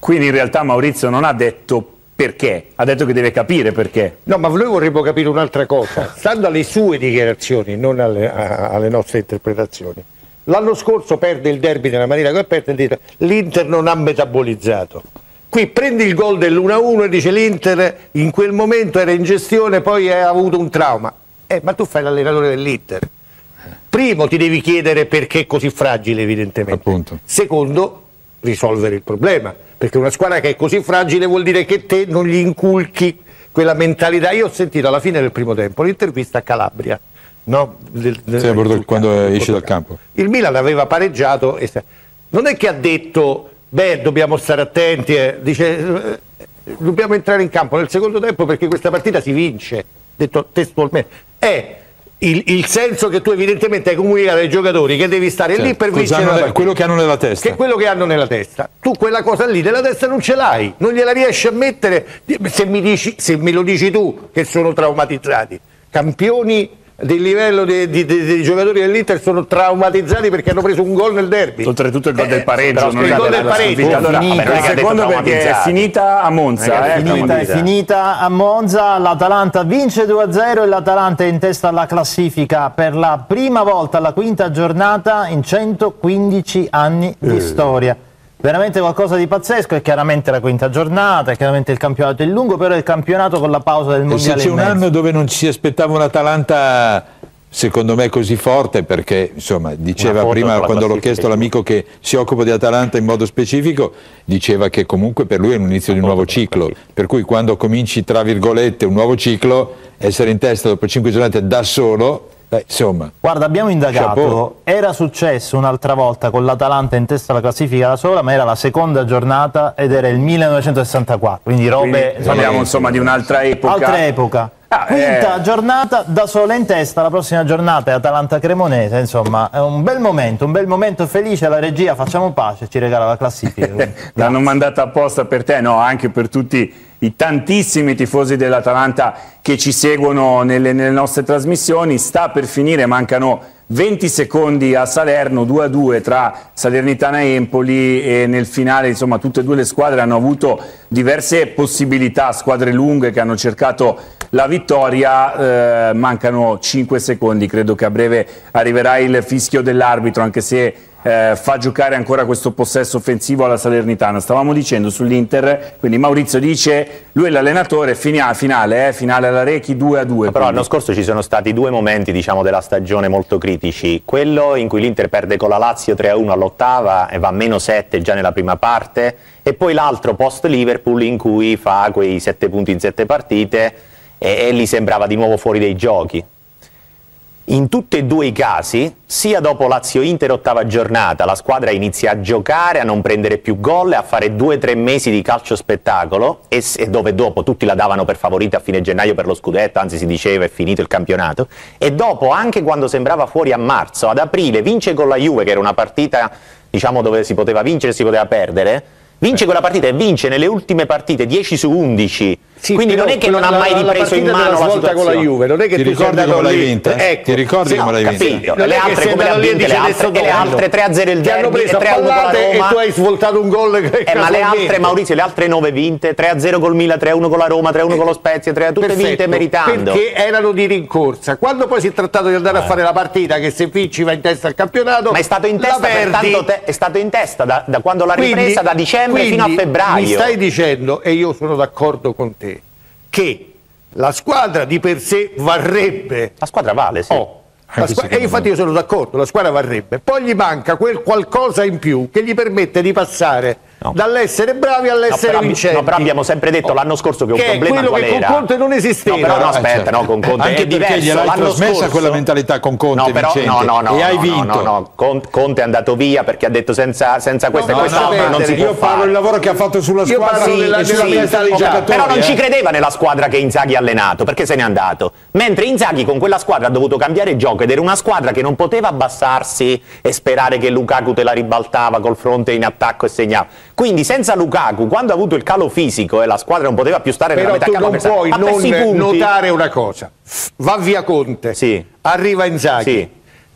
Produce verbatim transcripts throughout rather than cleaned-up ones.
quindi in realtà Maurizio non ha detto perché, ha detto che deve capire perché. No, ma noi vorremmo capire un'altra cosa, stando alle sue dichiarazioni, non alle, a, alle nostre interpretazioni. L'anno scorso perde il derby nella maniera che perde, l'Inter non ha metabolizzato. Qui prendi il gol dell'uno a uno e dice l'Inter in quel momento era in gestione, poi ha avuto un trauma. Eh, ma tu fai l'allenatore dell'Inter. Primo, ti devi chiedere perché è così fragile, evidentemente. Appunto. Secondo, risolvere il problema, perché una squadra che è così fragile vuol dire che te non gli inculchi quella mentalità. Io ho sentito alla fine del primo tempo l'intervista a Calabria, no? Del, del, sì, del quando campo, esce dal campo. Il Milan aveva pareggiato e non è che ha detto beh, dobbiamo stare attenti, eh. Dice eh, dobbiamo entrare in campo nel secondo tempo perché questa partita si vince, detto testualmente. È Il, il senso che tu evidentemente hai comunicato ai giocatori che devi stare certo, lì per vincere la partita, quello che hanno nella testa, che è quello che hanno nella testa. Tu quella cosa lì nella testa non ce l'hai, non gliela riesci a mettere. Se mi, dici, se me lo dici tu che sono traumatizzati, campioni del livello dei, dei, dei giocatori dell'Inter sono traumatizzati perché hanno preso un gol nel derby, oltretutto il gol del pareggio, eh, non il gol del pareggio. Allora, finita, vabbè, secondo perché è finita a Monza, è, eh, finita, è finita a Monza, l'Atalanta vince due a zero e l'Atalanta è in testa alla classifica per la prima volta alla quinta giornata in centoquindici anni di eh. storia. Veramente qualcosa di pazzesco, è chiaramente la quinta giornata, è chiaramente il campionato è lungo, però è il campionato con la pausa del mondiale. E se c'è un anno dove non ci si aspettava un'Atalanta secondo me così forte, perché insomma diceva prima quando l'ho chiesto all'amico che si occupa di Atalanta in modo specifico, diceva che comunque per lui è l'inizio di un nuovo ciclo, per cui quando cominci tra virgolette un nuovo ciclo, essere in testa dopo cinque giornate da solo, beh, insomma. Guarda, abbiamo indagato, chapeau. Era successo un'altra volta con l'Atalanta in testa alla classifica da sola, ma era la seconda giornata ed era il millenovecentosessantaquattro, quindi robe... Quindi parliamo insomma di un'altra epoca. Altra epoca. Ah, Quinta eh. giornata da sola in testa, la prossima giornata è Atalanta-Cremonese, insomma è un bel momento, un bel momento felice, la regia facciamo pace, ci regala la classifica. L'hanno mandata apposta per te, no, anche per tutti i tantissimi tifosi dell'Atalanta che ci seguono nelle, nelle nostre trasmissioni. Sta per finire, mancano venti secondi a Salerno, due a due tra Salernitana e Empoli, e nel finale insomma tutte e due le squadre hanno avuto diverse possibilità, squadre lunghe che hanno cercato la vittoria. Eh, mancano cinque secondi, credo che a breve arriverà il fischio dell'arbitro, anche se eh, fa giocare ancora questo possesso offensivo alla Salernitana. Stavamo dicendo sull'Inter, quindi Maurizio dice lui è l'allenatore, finale, finale, eh, finale alla Rechi due a due. No, però l'anno scorso ci sono stati due momenti, diciamo, della stagione molto critici, quello in cui l'Inter perde con la Lazio tre a uno all'ottava e va a meno sette già nella prima parte, e poi l'altro post Liverpool in cui fa quei sette punti in sette partite e, e lì sembrava di nuovo fuori dai giochi. In tutti e due i casi, sia dopo Lazio-Inter ottava giornata, la squadra inizia a giocare, a non prendere più gol e a fare due o tre mesi di calcio spettacolo, e, e dove dopo tutti la davano per favorita a fine gennaio per lo scudetto, anzi si diceva è finito il campionato, e dopo anche quando sembrava fuori a marzo, ad aprile vince con la Juve, che era una partita diciamo dove si poteva vincere e si poteva perdere, vince quella partita e vince nelle ultime partite dieci su undici. Sì, quindi non è che non ha mai ripreso in mano la situazione con la Juve, non è che ti tu ricordi come l'hai vinta? Ecco, ti ricordi come l'hai vinta? Le altre come le ha vinte le altre, e le altre tre a zero il derby e tre a uno con la Roma, e tu hai svoltato un gol eh, ma le altre, Maurizio, le altre nove vinte, tre a zero col Milan, tre a uno con la Roma, tre a uno con lo Spezia, tre a tutte Perfetto, vinte meritando, perché erano di rincorsa. Quando poi si è trattato di andare eh. a fare la partita, che se vinci va in testa al campionato, ma è stato in testa per tanto te è stato in testa da, da quando l'ha ripresa, quindi, da dicembre fino a febbraio. Mi stai dicendo, e io sono d'accordo con te, che la squadra di per sé varrebbe. La squadra vale, sì. Oh, la squadra, e infatti io sono d'accordo, la squadra varrebbe. Poi gli manca quel qualcosa in più che gli permette di passare no. dall'essere bravi all'essere no, vincenti. No, però abbiamo sempre detto oh, l'anno scorso che un che problema quello qual che era? con Conte non esisteva. No, però no, aspetta, certo. no, con Conte anche è diverso. perché gliel'hai l'anno trasmessa scorso quella mentalità con Conte, no, però, vincente, no, no, no, e hai no, vinto. No, no, Conte è andato via perché ha detto senza, senza questa no, e quest'altra no, non si io può parlo del lavoro che ha fatto sulla io squadra sì, della, sì, della sì, però non eh. ci credeva nella squadra che Inzaghi ha allenato, perché se n'è andato, mentre Inzaghi con quella squadra ha dovuto cambiare gioco ed era una squadra che non poteva abbassarsi e sperare che Lukaku te la ribaltava col fronte in attacco e segnava. Quindi senza Lukaku, quando ha avuto il calo fisico e la squadra non poteva più stare però nella metà campo, non puoi non punti. notare una cosa, va via Conte, sì. arriva Inzaghi, sì.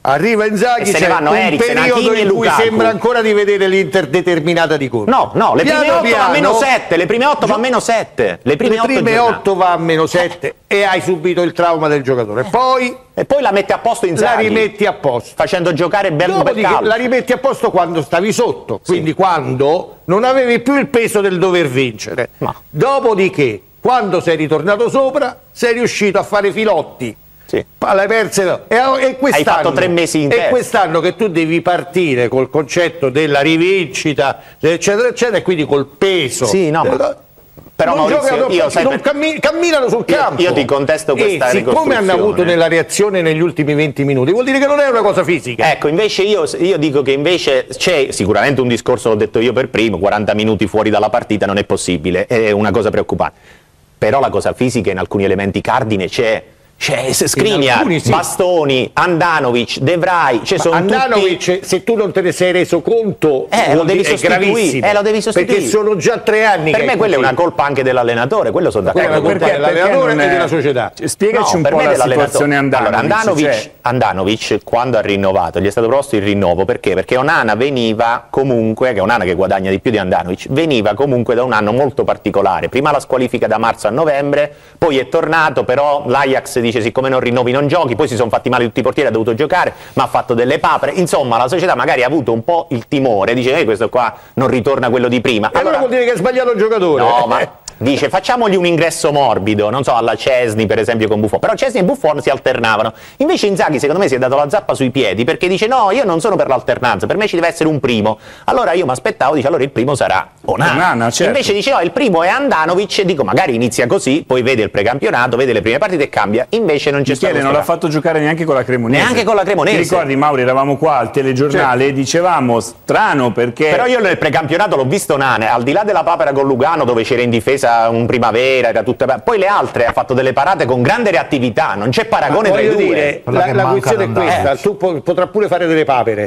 Arriva Inzaghi, se ne c'è vanno un Eriksen, periodo Hakimi e in cui Lukaku. sembra ancora di vedere l'Inter determinata di corsa. No, no, le Piano prime otto piano, va a meno sette, le prime otto va a meno sette. Le prime, le prime otto, otto va a meno sette e hai subito il trauma del giocatore. Poi e poi la metti a posto Inzaghi. la rimetti a posto. Facendo giocare ben Dopodiché la rimetti a posto quando stavi sotto, quindi sì. quando non avevi più il peso del dover vincere. Ma. Dopodiché, quando sei ritornato sopra, sei riuscito a fare filotti. Sì. Alle perse, e, e quest'anno, hai fatto tre mesi in testa. E quest'anno che tu devi partire col concetto della rivincita, eccetera, eccetera, e quindi col peso. Sì, no, ma... Però non Maurizio, giocano, io, sai, non per... cammi camminano sul io, campo. Io ti contesto questa e siccome hanno avuto nella reazione negli ultimi venti minuti, vuol dire che non è una cosa fisica. Ecco, invece io, io dico che invece c'è sicuramente un discorso, l'ho detto io per primo, quaranta minuti fuori dalla partita non è possibile, è una cosa preoccupante. Però la cosa fisica in alcuni elementi cardine c'è. C'è Skriniar, sì. Bastoni, Andanovic, De Vrij, cioè sono Andanovic, tutti... se tu non te ne sei reso conto, eh, lo devi è gravissimo, eh, lo devi sostituire. Perché sono già tre anni per che me quella è una colpa anche dell'allenatore, quello sono d'accordo. Quella è una colpa dell'allenatore e della società. Spiegaci no, un per po' me la situazione Andanovic. Allora, Andanovic, cioè... Andanovic quando ha rinnovato, gli è stato proposto il rinnovo, perché? Perché Onana veniva comunque, che Onana che guadagna di più di Andanovic, veniva comunque da un anno molto particolare, prima la squalifica da marzo a novembre, poi è tornato, però l'Ajax dice siccome non rinnovi non giochi, poi si sono fatti male tutti i portieri, ha dovuto giocare, ma ha fatto delle papere, insomma la società magari ha avuto un po' il timore, dice eh, questo qua non ritorna quello di prima. E allora vuol dire che ha sbagliato il giocatore. No, ma dice facciamogli un ingresso morbido, non so, alla Cesni per esempio con Buffon, però Cesni e Buffon si alternavano, invece Inzaghi secondo me si è dato la zappa sui piedi perché dice no, io non sono per l'alternanza, per me ci deve essere un primo, allora io mi aspettavo, dice allora il primo sarà Onana, Onana certo. Invece dice no, il primo è Andanovic, dico magari inizia così, poi vede il precampionato, vede le prime partite e cambia, invece non c'è stato. Non l'ha fatto giocare neanche con la Cremonese. Neanche con la Cremonese. Ti ricordi Mauri, eravamo qua al telegiornale certo. e dicevamo strano perché... Però io nel precampionato l'ho visto Onana, al di là della papera con Lugano dove c'era in difesa un primavera, era tutta... poi le altre ha fatto delle parate con grande reattività, non c'è paragone tra i due. Dire, la, la questione è questa, eh. tu po potrà pure fare delle papere,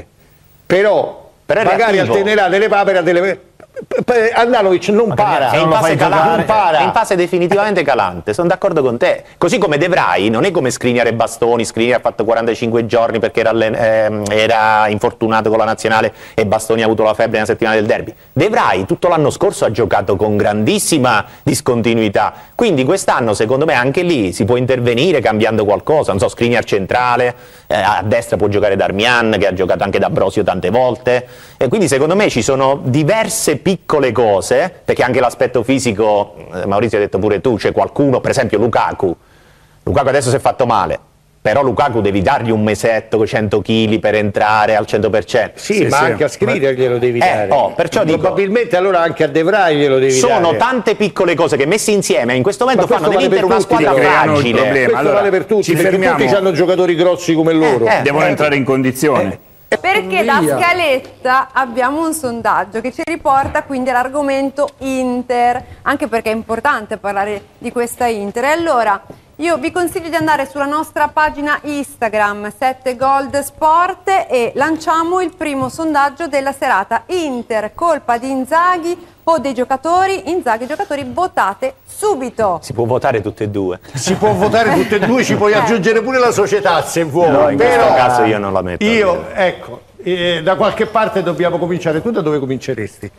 però, però magari alternerà delle papere a delle... Andanovic non para, è in, fase calante, para. è in fase definitivamente calante, sono d'accordo con te, così come De Vrij non è come Skriniar e Bastoni. Skriniar ha fatto quarantacinque giorni perché era, ehm, era infortunato con la nazionale e Bastoni ha avuto la febbre nella settimana del derby. De Vrij tutto l'anno scorso ha giocato con grandissima discontinuità, quindi quest'anno secondo me anche lì si può intervenire cambiando qualcosa, non so, Skriniar centrale, eh, a destra può giocare Darmian che ha giocato anche da Brosio tante volte, e quindi secondo me ci sono diverse piccole cose, perché anche l'aspetto fisico, eh, Maurizio ha detto pure tu, c'è qualcuno, per esempio Lukaku, Lukaku adesso si è fatto male, però Lukaku devi dargli un mesetto con cento chili per entrare al cento per cento. Sì, sì ma sì. anche a Skriniar glielo devi eh, dare. Oh, perciò probabilmente dico, allora anche a De Vrij glielo devi sono dare. Sono tante piccole cose che messe insieme in questo momento fanno vale dell'Inter una squadra fragile. Questo allora, vale per tutti, ci perché fermiamo. tutti hanno giocatori grossi come loro. Eh, eh, devono eh, entrare in condizione. Eh. Perché da scaletta abbiamo un sondaggio che ci riporta quindi all'argomento Inter, anche perché è importante parlare di questa Inter. E allora io vi consiglio di andare sulla nostra pagina Instagram sette Gold Sport e lanciamo il primo sondaggio della serata. Inter, colpa di Inzaghi o dei giocatori? Inzaghi, giocatori, votate subito. Si può votare tutte e due. Si può votare tutte e due, ci puoi aggiungere pure la società se vuoi. No, in però questo caso io non la metto. Io, ecco, eh, da qualche parte dobbiamo cominciare. Tu da dove cominceresti?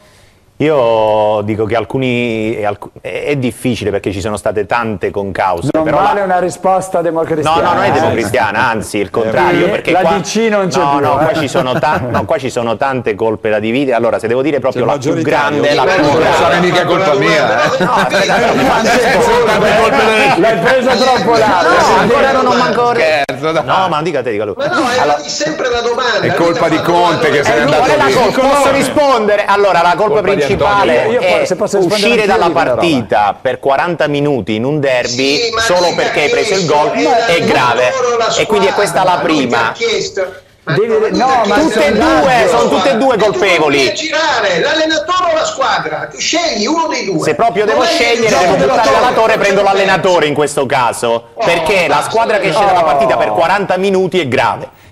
Io dico che alcuni è, è difficile perché ci sono state tante concause. Non però vale la... una risposta democristiana. No, no, non è democristiana, anzi il contrario. Eh, perché la qua... D C non c'è no, più. No, eh. qua ci sono no, qua ci sono tante colpe da dividere. Allora, se devo dire proprio la più grande, la più non grande. è mica colpa mia. No, l'hai presa troppo larga. No, ancora non ho manco. Scherzo, dai. No, ma non dica te, dica lui. Ma no, è allora... sempre la domanda. È colpa di Conte che se n'è andato via. Posso rispondere? Allora, la colpa principale Io è se posso uscire dalla anch'io di partita per quaranta minuti in un derby Sì, ma solo dica, perché hai preso il è- gol è- è grave, la e quindi è questa la squadra, lui ti prima. ha chiesto- ma Devi- non ti no, ha ma chiesto tutte e il due, dato, sono tutte e due tu non colpevoli. devi girare l'allenatore o la squadra, tu scegli uno dei due. Se proprio devo Non è che il scegliere, gioco devo della buttare torre, l'allenatore, non prendo è- l'allenatore in questo caso, Oh, perché la basta, squadra che esce no. dalla partita per quaranta minuti è grave.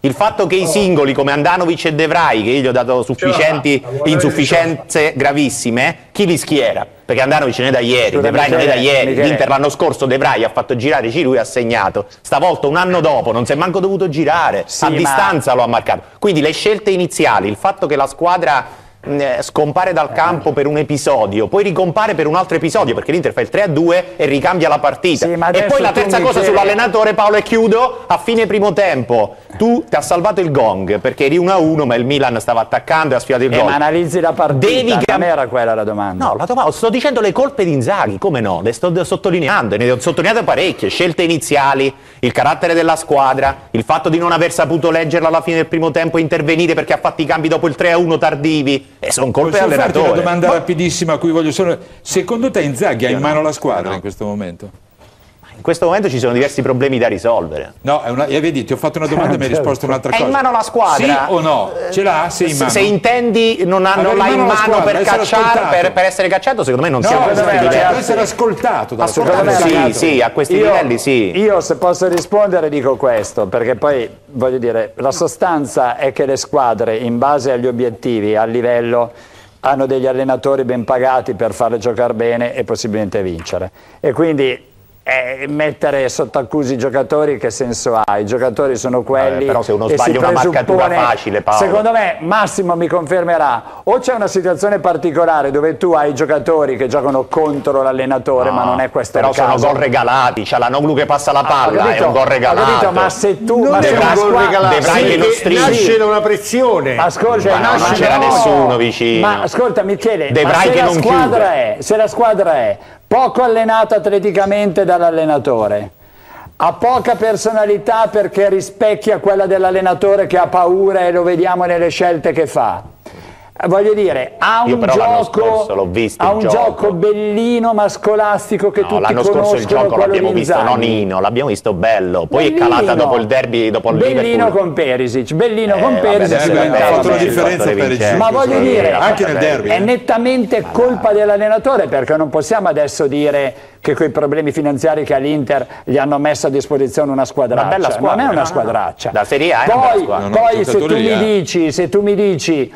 Il fatto che i singoli come Andanovic e De Vrij, che io gli ho dato sufficienti insufficienze gravissime, chi li schiera? Perché Andanovic non è da ieri, De Vrij non è da ieri, l'Inter l'anno scorso De Vrij ha fatto girare Giroud e ha segnato, stavolta un anno dopo non si è manco dovuto girare, sì, a ma... distanza lo ha marcato. Quindi le scelte iniziali, il fatto che la squadra scompare dal campo per un episodio, poi ricompare per un altro episodio perché l'Inter fa il tre a due e ricambia la partita, sì, e poi la terza cosa chiedi... sull'allenatore, Paolo, e chiudo, a fine primo tempo tu ti ha salvato il gong perché eri uno a uno ma il Milan stava attaccando e ha sfidato il eh, gol. Ma analizzi la partita, Devi non cam... era quella la domanda. No, la domanda, sto dicendo le colpe di Inzaghi, come no? Le sto sottolineando, ne ho sottolineate parecchie, scelte iniziali, il carattere della squadra, il fatto di non aver saputo leggerla alla fine del primo tempo e intervenire perché ha fatto i cambi dopo il tre a uno tardivi. E sono colpe allenatore. Una domanda Ma... rapidissima a cui voglio solo... Secondo te Inzaghi ha in mano la squadra no. in questo momento? In questo momento ci sono diversi problemi da risolvere. No, è una... vedi, ti ho fatto una domanda e mi hai risposto un'altra cosa. È in mano la squadra? Sì o no? Ce l'ha? Sì, in mano. Se intendi non, ha, non l'ha in mano squadra, per, cacciare, per, per essere cacciato, secondo me non no, siamo a questi livelli. Deve essere ascoltato dalla squadra. Sì, sì, a questi io, livelli sì. Io se posso rispondere dico questo, perché poi voglio dire, la sostanza è che le squadre in base agli obiettivi, al livello, hanno degli allenatori ben pagati per farle giocare bene e possibilmente vincere. E quindi eh, mettere sotto accusa i giocatori che senso ha? I giocatori sono quelli. Eh, però se uno sbaglia una marcatura facile, Paolo. Secondo me Massimo mi confermerà, o c'è una situazione particolare dove tu hai giocatori che giocano contro l'allenatore, no, ma non è questo però il caso. Sono gol regalati, c'è la Noglu che passa la palla, ah, capito, è un gol regalato. Capito, ma se tu non ma è se un gol regalato, sì, nasce da una pressione. Ascolta, ma no, non c'era no. nessuno vicino. Ma ascolta Michele, De ma se, che la non squadra è, se la squadra è poco allenata atleticamente dall'allenatore, ha poca personalità perché rispecchia quella dell'allenatore che ha paura e lo vediamo nelle scelte che fa. Voglio dire, ha un, gioco, visto, ha un gioco. gioco bellino ma scolastico che no, tutti l'anno conoscono. L'anno scorso il gioco l'abbiamo visto nonino, l'abbiamo visto bello, poi bellino, è calata dopo il derby, dopo il bellino Liverpool. con Perisic, bellino eh, con Perisic, vabbè, ha fatto la differenza Perisic. Ma voglio dire, anche nel derby, è nettamente colpa dell'allenatore, perché non possiamo adesso dire che quei problemi finanziari che all'Inter gli hanno messo a disposizione una squadraccia. Una bella squadra, non è una no, squadraccia. Da Serie A è poi, una bella poi no, se tu mi eh. dici, se tu mi dici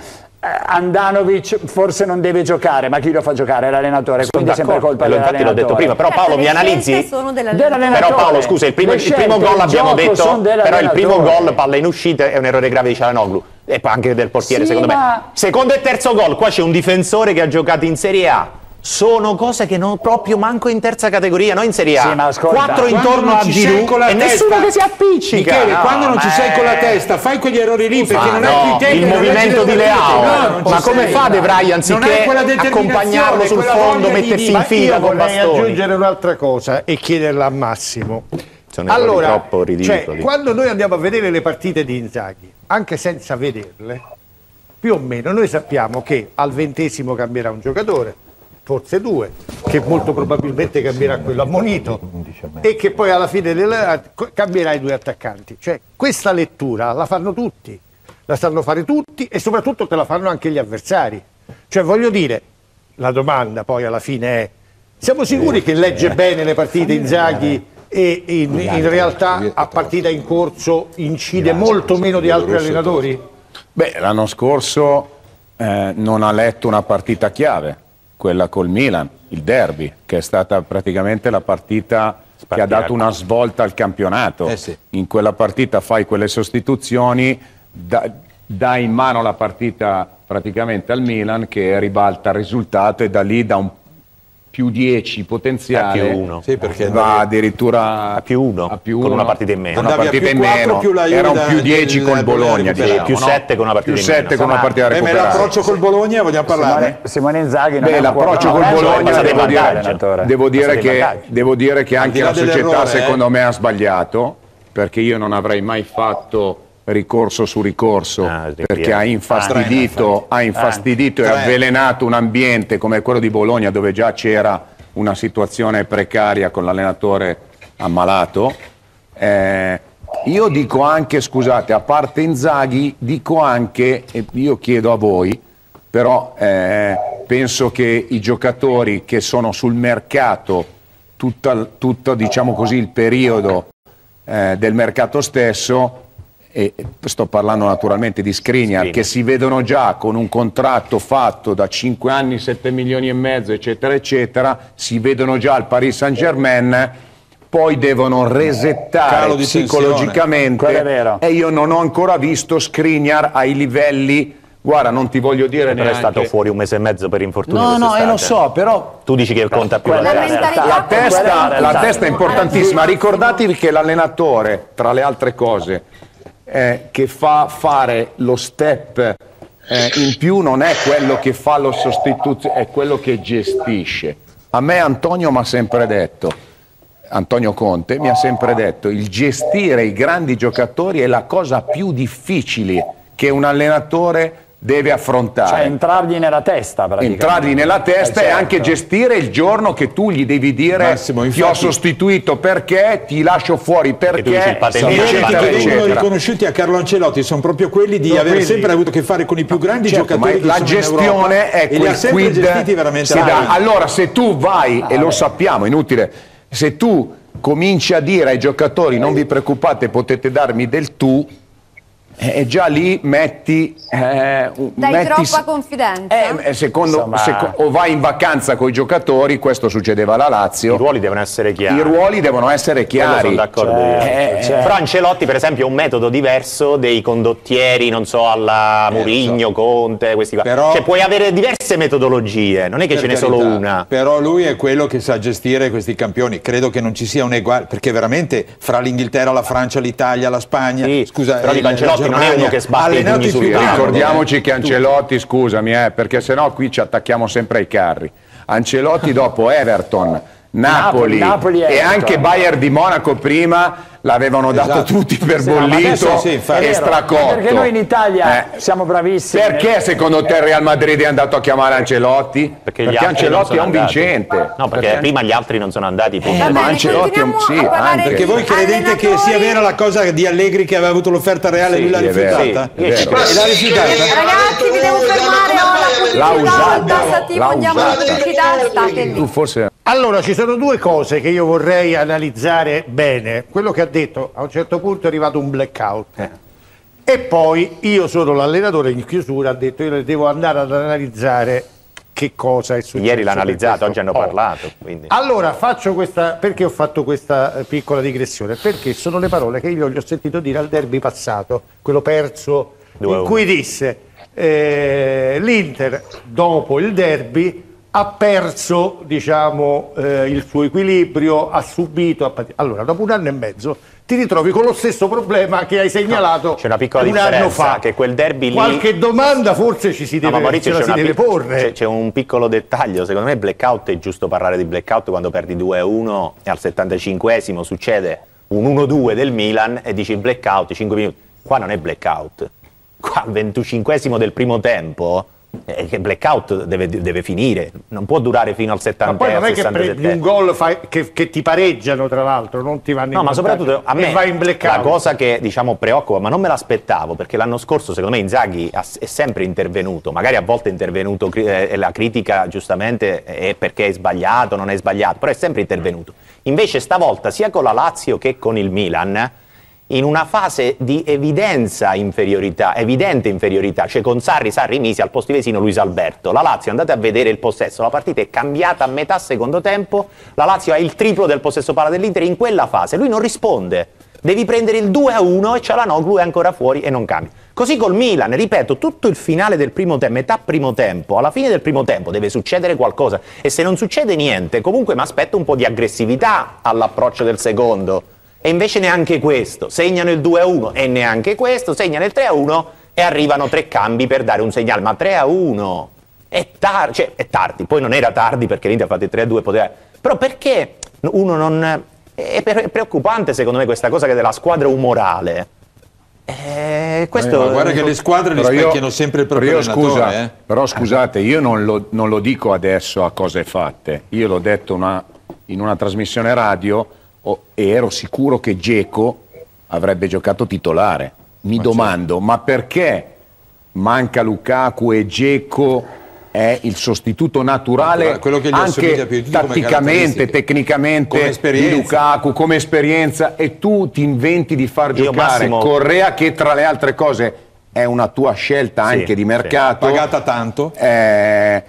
Andanovic forse non deve giocare, ma chi lo fa giocare? È l'allenatore, quindi è sempre colpa dell'allenatore. Infatti l'ho detto prima, però Paolo mi analizzi. Però Paolo scusa, il primo, il primo gol l'abbiamo detto, però il primo gol palla in uscita è un errore grave di Çalhanoğlu e anche del portiere, sì, secondo ma... me. Secondo e terzo gol, qua c'è un difensore che ha giocato in Serie A. Sono cose che non proprio manco in terza categoria, no in Serie A. Sì, ma ascolta, quattro intorno a Giroud e nessuno che si appiccica. Michele, no, quando non ci sei con la testa, fai quegli errori lì perché non hai più tempo. Il movimento di Leao, ma come fa De Vrij anziché accompagnarlo sul fondo, mettersi in fila con bastoni? Vorrei aggiungere un'altra cosa e chiederla a Massimo. Sono allora, troppo ridicoli. Cioè, quando noi andiamo a vedere le partite di Inzaghi, anche senza vederle, più o meno noi sappiamo che al ventesimo cambierà un giocatore, forse due, che molto probabilmente cambierà quello ammonito e che poi alla fine della, cambierà i due attaccanti. Cioè questa lettura la fanno tutti, la sanno fare tutti e soprattutto te la fanno anche gli avversari. Cioè voglio dire, la domanda poi alla fine è: siamo sicuri che legge bene le partite Inzaghi e in, in realtà a partita in corso incide molto meno di altri allenatori? Beh, l'anno scorso eh, non ha letto una partita chiave, quella col Milan, il derby, che è stata praticamente la partita che ha dato una svolta al campionato. Eh sì. In quella partita fai quelle sostituzioni, da, dai in mano la partita praticamente al Milan che ribalta il risultato e da lì da un più dieci potenziale, a più uno. Sì, perché va addirittura a più uno, a più con uno, una partita in meno. Una partita in meno, era un più dieci col Bologna, diciamo, più sette con una partita in meno. Più sette con una partita da recuperare. Ma l'approccio col Bologna vogliamo parlare? Simone Inzaghi non Beh, è l'approccio col Bologna devo dire, devo dire che vantaggio. devo dire che anche la società secondo eh? me ha sbagliato, perché io non avrei mai fatto ricorso su ricorso, ah, perché ha infastidito, ah, ha infastidito ah, e avvelenato un ambiente come quello di Bologna, dove già c'era una situazione precaria con l'allenatore ammalato. Eh, io dico anche, scusate, a parte Inzaghi, dico anche, e io chiedo a voi, però eh, penso che i giocatori che sono sul mercato tutto, tutto diciamo così, il periodo eh, del mercato stesso, e sto parlando naturalmente di Skriniar, che si vedono già con un contratto fatto da cinque anni, sette milioni e mezzo, eccetera, eccetera, si vedono già al Paris Saint-Germain, poi devono resettare psicologicamente e io non ho ancora visto Skriniar ai livelli. Guarda, non ti voglio dire però neanche... è stato fuori un mese e mezzo per infortunio. No, no, eh, lo so, però... Tu dici che conta più la, la, testa. la, testa, la testa è importantissima. Ricordatevi che l'allenatore, tra le altre cose, eh, che fa fare lo step eh, in più non è quello che fa lo sostituzio, è quello che gestisce. A me Antonio mi ha sempre detto, Antonio Conte mi ha sempre detto, il gestire i grandi giocatori è la cosa più difficile che un allenatore deve affrontare. Cioè entrargli nella testa praticamente. Entrargli nella testa eh, certo. E anche gestire il giorno che tu gli devi dire Massimo, infatti, ti ho sostituito perché, ti lascio fuori perché, eccetera, che vengono riconosciuti a Carlo Ancelotti sono proprio quelli di no, aver quelli... sempre avuto a che fare con i più grandi certo, giocatori che la sono gestione in è quel quid si dà. Allora se tu vai, ah, e lo beh. sappiamo, inutile, se tu cominci a dire ai giocatori non vi preoccupate, potete darmi del tu, e già lì metti, eh, dai metti troppa confidenza eh, secondo, seco, o vai in vacanza con i giocatori, questo succedeva alla Lazio, i ruoli devono essere chiari, i ruoli devono essere chiari, sono d'accordo certo, io. Certo. Però Ancelotti per esempio ha un metodo diverso dei condottieri, non so, alla eh, Mourinho, so. Conte, questi qua. Però, cioè puoi avere diverse metodologie, non è che ce n'è solo una. Però lui è quello che sa gestire questi campioni, credo che non ci sia un eguale, perché veramente fra l'Inghilterra, la Francia, l'Italia, la Spagna, sì, scusa, però di Ancelotti non è uno che sbatte i pugni sul tavolo. Ricordiamoci che Ancelotti, scusami, eh, perché sennò qui ci attacchiamo sempre ai carri. Ancelotti dopo Everton, Napoli, Napoli, Napoli e anche Bayern di Monaco prima l'avevano dato esatto. tutti per sì, bollito sì, e stracotto. Perché noi in Italia eh. siamo bravissimi. Perché secondo te il Real Madrid è andato a chiamare Ancelotti? Perché, perché Ancelotti è un andati. vincente. No, perché, perché prima gli altri non sono andati. Eh, ma bene, Ancelotti è un sì, anche. Perché voi credete allenatori... che sia vera la cosa di Allegri che aveva avuto l'offerta reale e sì, lui l'ha rifiutata? Sì, e l'ha rifiutata? Ragazzi, vi devo fermare, ho la pubblicità, il tassativo, andiamo alla pubblicità, state lì. Tu forse... Allora, ci sono due cose che io vorrei analizzare bene. Quello che ha detto, a un certo punto è arrivato un blackout. Eh. E poi io sono l'allenatore in chiusura, ha detto io devo andare ad analizzare che cosa è successo. Ieri l'ha analizzato, oggi hanno parlato. Quindi. Allora, faccio questa, perché ho fatto questa piccola digressione? Perché sono le parole che io gli ho sentito dire al derby passato, quello perso, in cui disse eh, l'Inter dopo il derby ha perso, diciamo, eh, il suo equilibrio, ha subito. Ha allora, dopo un anno e mezzo ti ritrovi con lo stesso problema che hai segnalato no, c'è una piccola un differenza, anno fa. Che quel derby lì... Qualche domanda forse ci si deve, no, Maurizio, ce la si deve porre. C'è un piccolo dettaglio, secondo me blackout è giusto parlare di blackout quando perdi due a uno e al settantacinquesimo succede un uno due del Milan e dici blackout, cinque minuti. Qua non è blackout, qua al venticinquesimo del primo tempo... Eh, che blackout deve, deve finire, non può durare fino al settanta. Ma poi non è che prendi un gol fai, che, che ti pareggiano, tra l'altro, non ti vanno in no, ma soprattutto a me vai in blackout. La cosa che diciamo preoccupa, ma non me l'aspettavo, perché l'anno scorso secondo me Inzaghi è sempre intervenuto, magari a volte è intervenuto e eh, la critica giustamente è perché è sbagliato, non è sbagliato, però è sempre intervenuto. Invece stavolta sia con la Lazio che con il Milan in una fase di evidenza inferiorità, evidente inferiorità, cioè con Sarri, Sarri mise al posto di Vesino Luis Alberto. La Lazio, andate a vedere il possesso, la partita è cambiata a metà secondo tempo, la Lazio ha il triplo del possesso palla dell'Inter in quella fase, lui non risponde, devi prendere il due a uno e Cialanoglu è ancora fuori e non cambia. Così col Milan, ripeto, tutto il finale del primo tempo, metà primo tempo, alla fine del primo tempo deve succedere qualcosa e se non succede niente, comunque mi aspetto un po' di aggressività all'approccio del secondo. E invece neanche questo, segnano il due a uno e neanche questo, segnano il tre a uno e arrivano tre cambi per dare un segnale, ma tre a uno è tardi, cioè è tardi, poi non era tardi perché l'Inter ha fatto il tre a due, poteva... però perché uno non... è preoccupante secondo me questa cosa che della squadra umorale. Eh, questo... eh, ma guarda che le squadre rispecchiano io, sempre il proprio allenatore. Scusa, eh. Però scusate, io non lo, non lo dico adesso a cose fatte, io l'ho detto una, in una trasmissione radio oh, e ero sicuro che Dzeko avrebbe giocato titolare. Mi ma domando, certo. ma perché manca Lukaku e Dzeko è il sostituto naturale, quello che gli assomiglia più di anche tutto come tatticamente, tecnicamente, come esperienza. di Lukaku, come esperienza, e tu ti inventi di far Io, giocare Massimo... Correa, che tra le altre cose è una tua scelta Sì, anche di sì. mercato, pagata tanto, eh,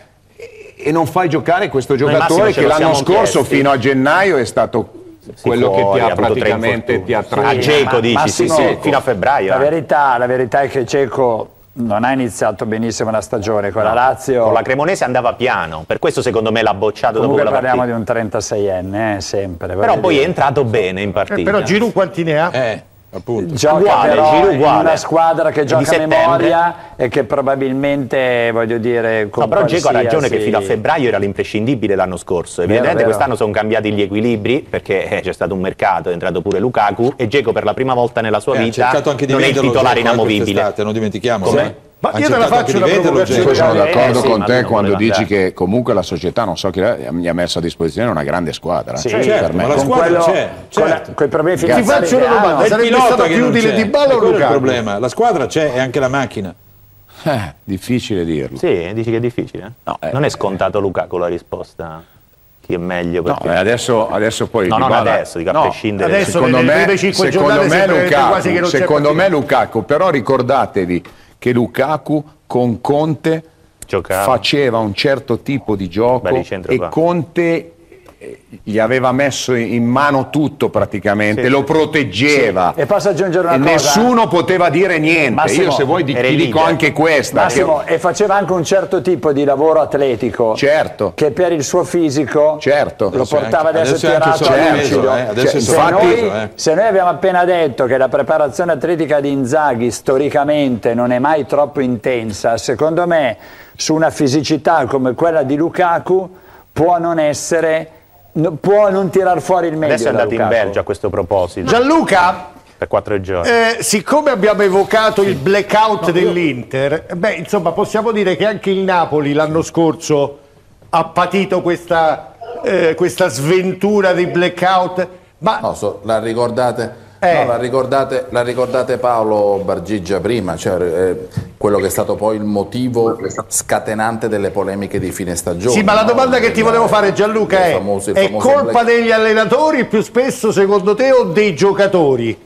e non fai giocare questo giocatore Massimo, che l'anno scorso chiesti. fino a gennaio è stato quello fuori, che ti ha ha avuto tre praticamente infortuni. ti ha Sì, tratto. a Dzeko dici, Massimo, sì, sì, fino a febbraio. La eh. verità, la verità è che Dzeko non ha iniziato benissimo la stagione con la Lazio. Con la Cremonese andava piano, per questo secondo me l'ha bocciato Comunque dopo la parliamo partita. di un trentaseienne, eh, sempre. Però poi è entrato bene in partita. Eh, però Giroud quanti ne ha? eh, appunto. Gioca Uguale, però Giroud in uguale. una squadra che Di gioca a settembre. memoria e che probabilmente, voglio dire, con No, però Dzeko ha ragione qualsiasi- che fino a febbraio era l'imprescindibile l'anno scorso. Evidentemente vero. quest'anno sono cambiati gli equilibri perché eh, c'è stato un mercato, è entrato pure Lukaku e Dzeko per la prima volta nella sua Eh, ha vita cercato anche di non è il venderlo titolare Dzeko, eh, inamovibile. quest'estate, non dimentichiamo. Come? eh. Ma Ha io te la cercato faccio anche di una venderlo provocazione. Dzeko. Poi sono Eh, d'accordo sì, con ma te non quando voleva dici andare. che comunque la società, non so chi l'ha, mi ha messo a disposizione una grande squadra. Sì, Cioè, certo, per me. ma la con squadra quello, c'è, con la- certo. coi problemi Ti finanziari faccio una che hanno. domanda, È il sarebbe pilota stato che più non utile c'è. Dybala o Quello è il Lukaku? problema, la squadra c'è e anche la macchina. Eh, difficile dirlo. Sì, dici che è difficile? No, eh, non è scontato Lukaku la risposta. Chi è meglio? No, Perché... eh, adesso, adesso poi No, non Dybala- adesso, dico a no, prescindere. adesso secondo nelle me, prime cinque secondo giornate me sembrerebbe Lukaku, quasi che non c'è secondo me partita. Lukaku, però ricordatevi che Lukaku con Conte Giocava. faceva un certo tipo di gioco Baricentro e qua. Conte eh, gli aveva messo in mano tutto praticamente, Sì, lo sì. proteggeva. E posso aggiungere una E cosa? nessuno poteva dire niente. Massimo, Io se vuoi di- era ti il dico leader. anche questa. Massimo, che- e faceva anche un certo tipo di lavoro atletico Certo. che per il suo fisico Certo. lo Adesso è portava anche- ad essere adesso è anche tirato a sovrappeso, lucido. eh, adesso Cioè, è Se infatti- noi, sovrappeso, eh. se noi abbiamo appena detto che la preparazione atletica di Inzaghi storicamente non è mai troppo intensa, secondo me su una fisicità come quella di Lukaku può non essere, no- può non tirar fuori il meglio Adesso è da andato in Lukaku. Belgio a questo proposito. Gianluca, Per quattro giorni. eh, siccome abbiamo evocato il blackout dell'Inter, beh, insomma, possiamo dire che anche il Napoli l'anno scorso ha patito questa, eh, questa sventura di blackout. Ma No, so- la ricordate, Eh. no, la ricordate, la ricordate Paolo Bargigia prima, cioè eh, quello che è stato poi il motivo scatenante delle polemiche di fine stagione. sì, ma la no? domanda che ti Il- volevo fare, Gianluca, il è: famoso- il è famoso colpa black- degli allenatori più spesso, secondo te, o dei giocatori?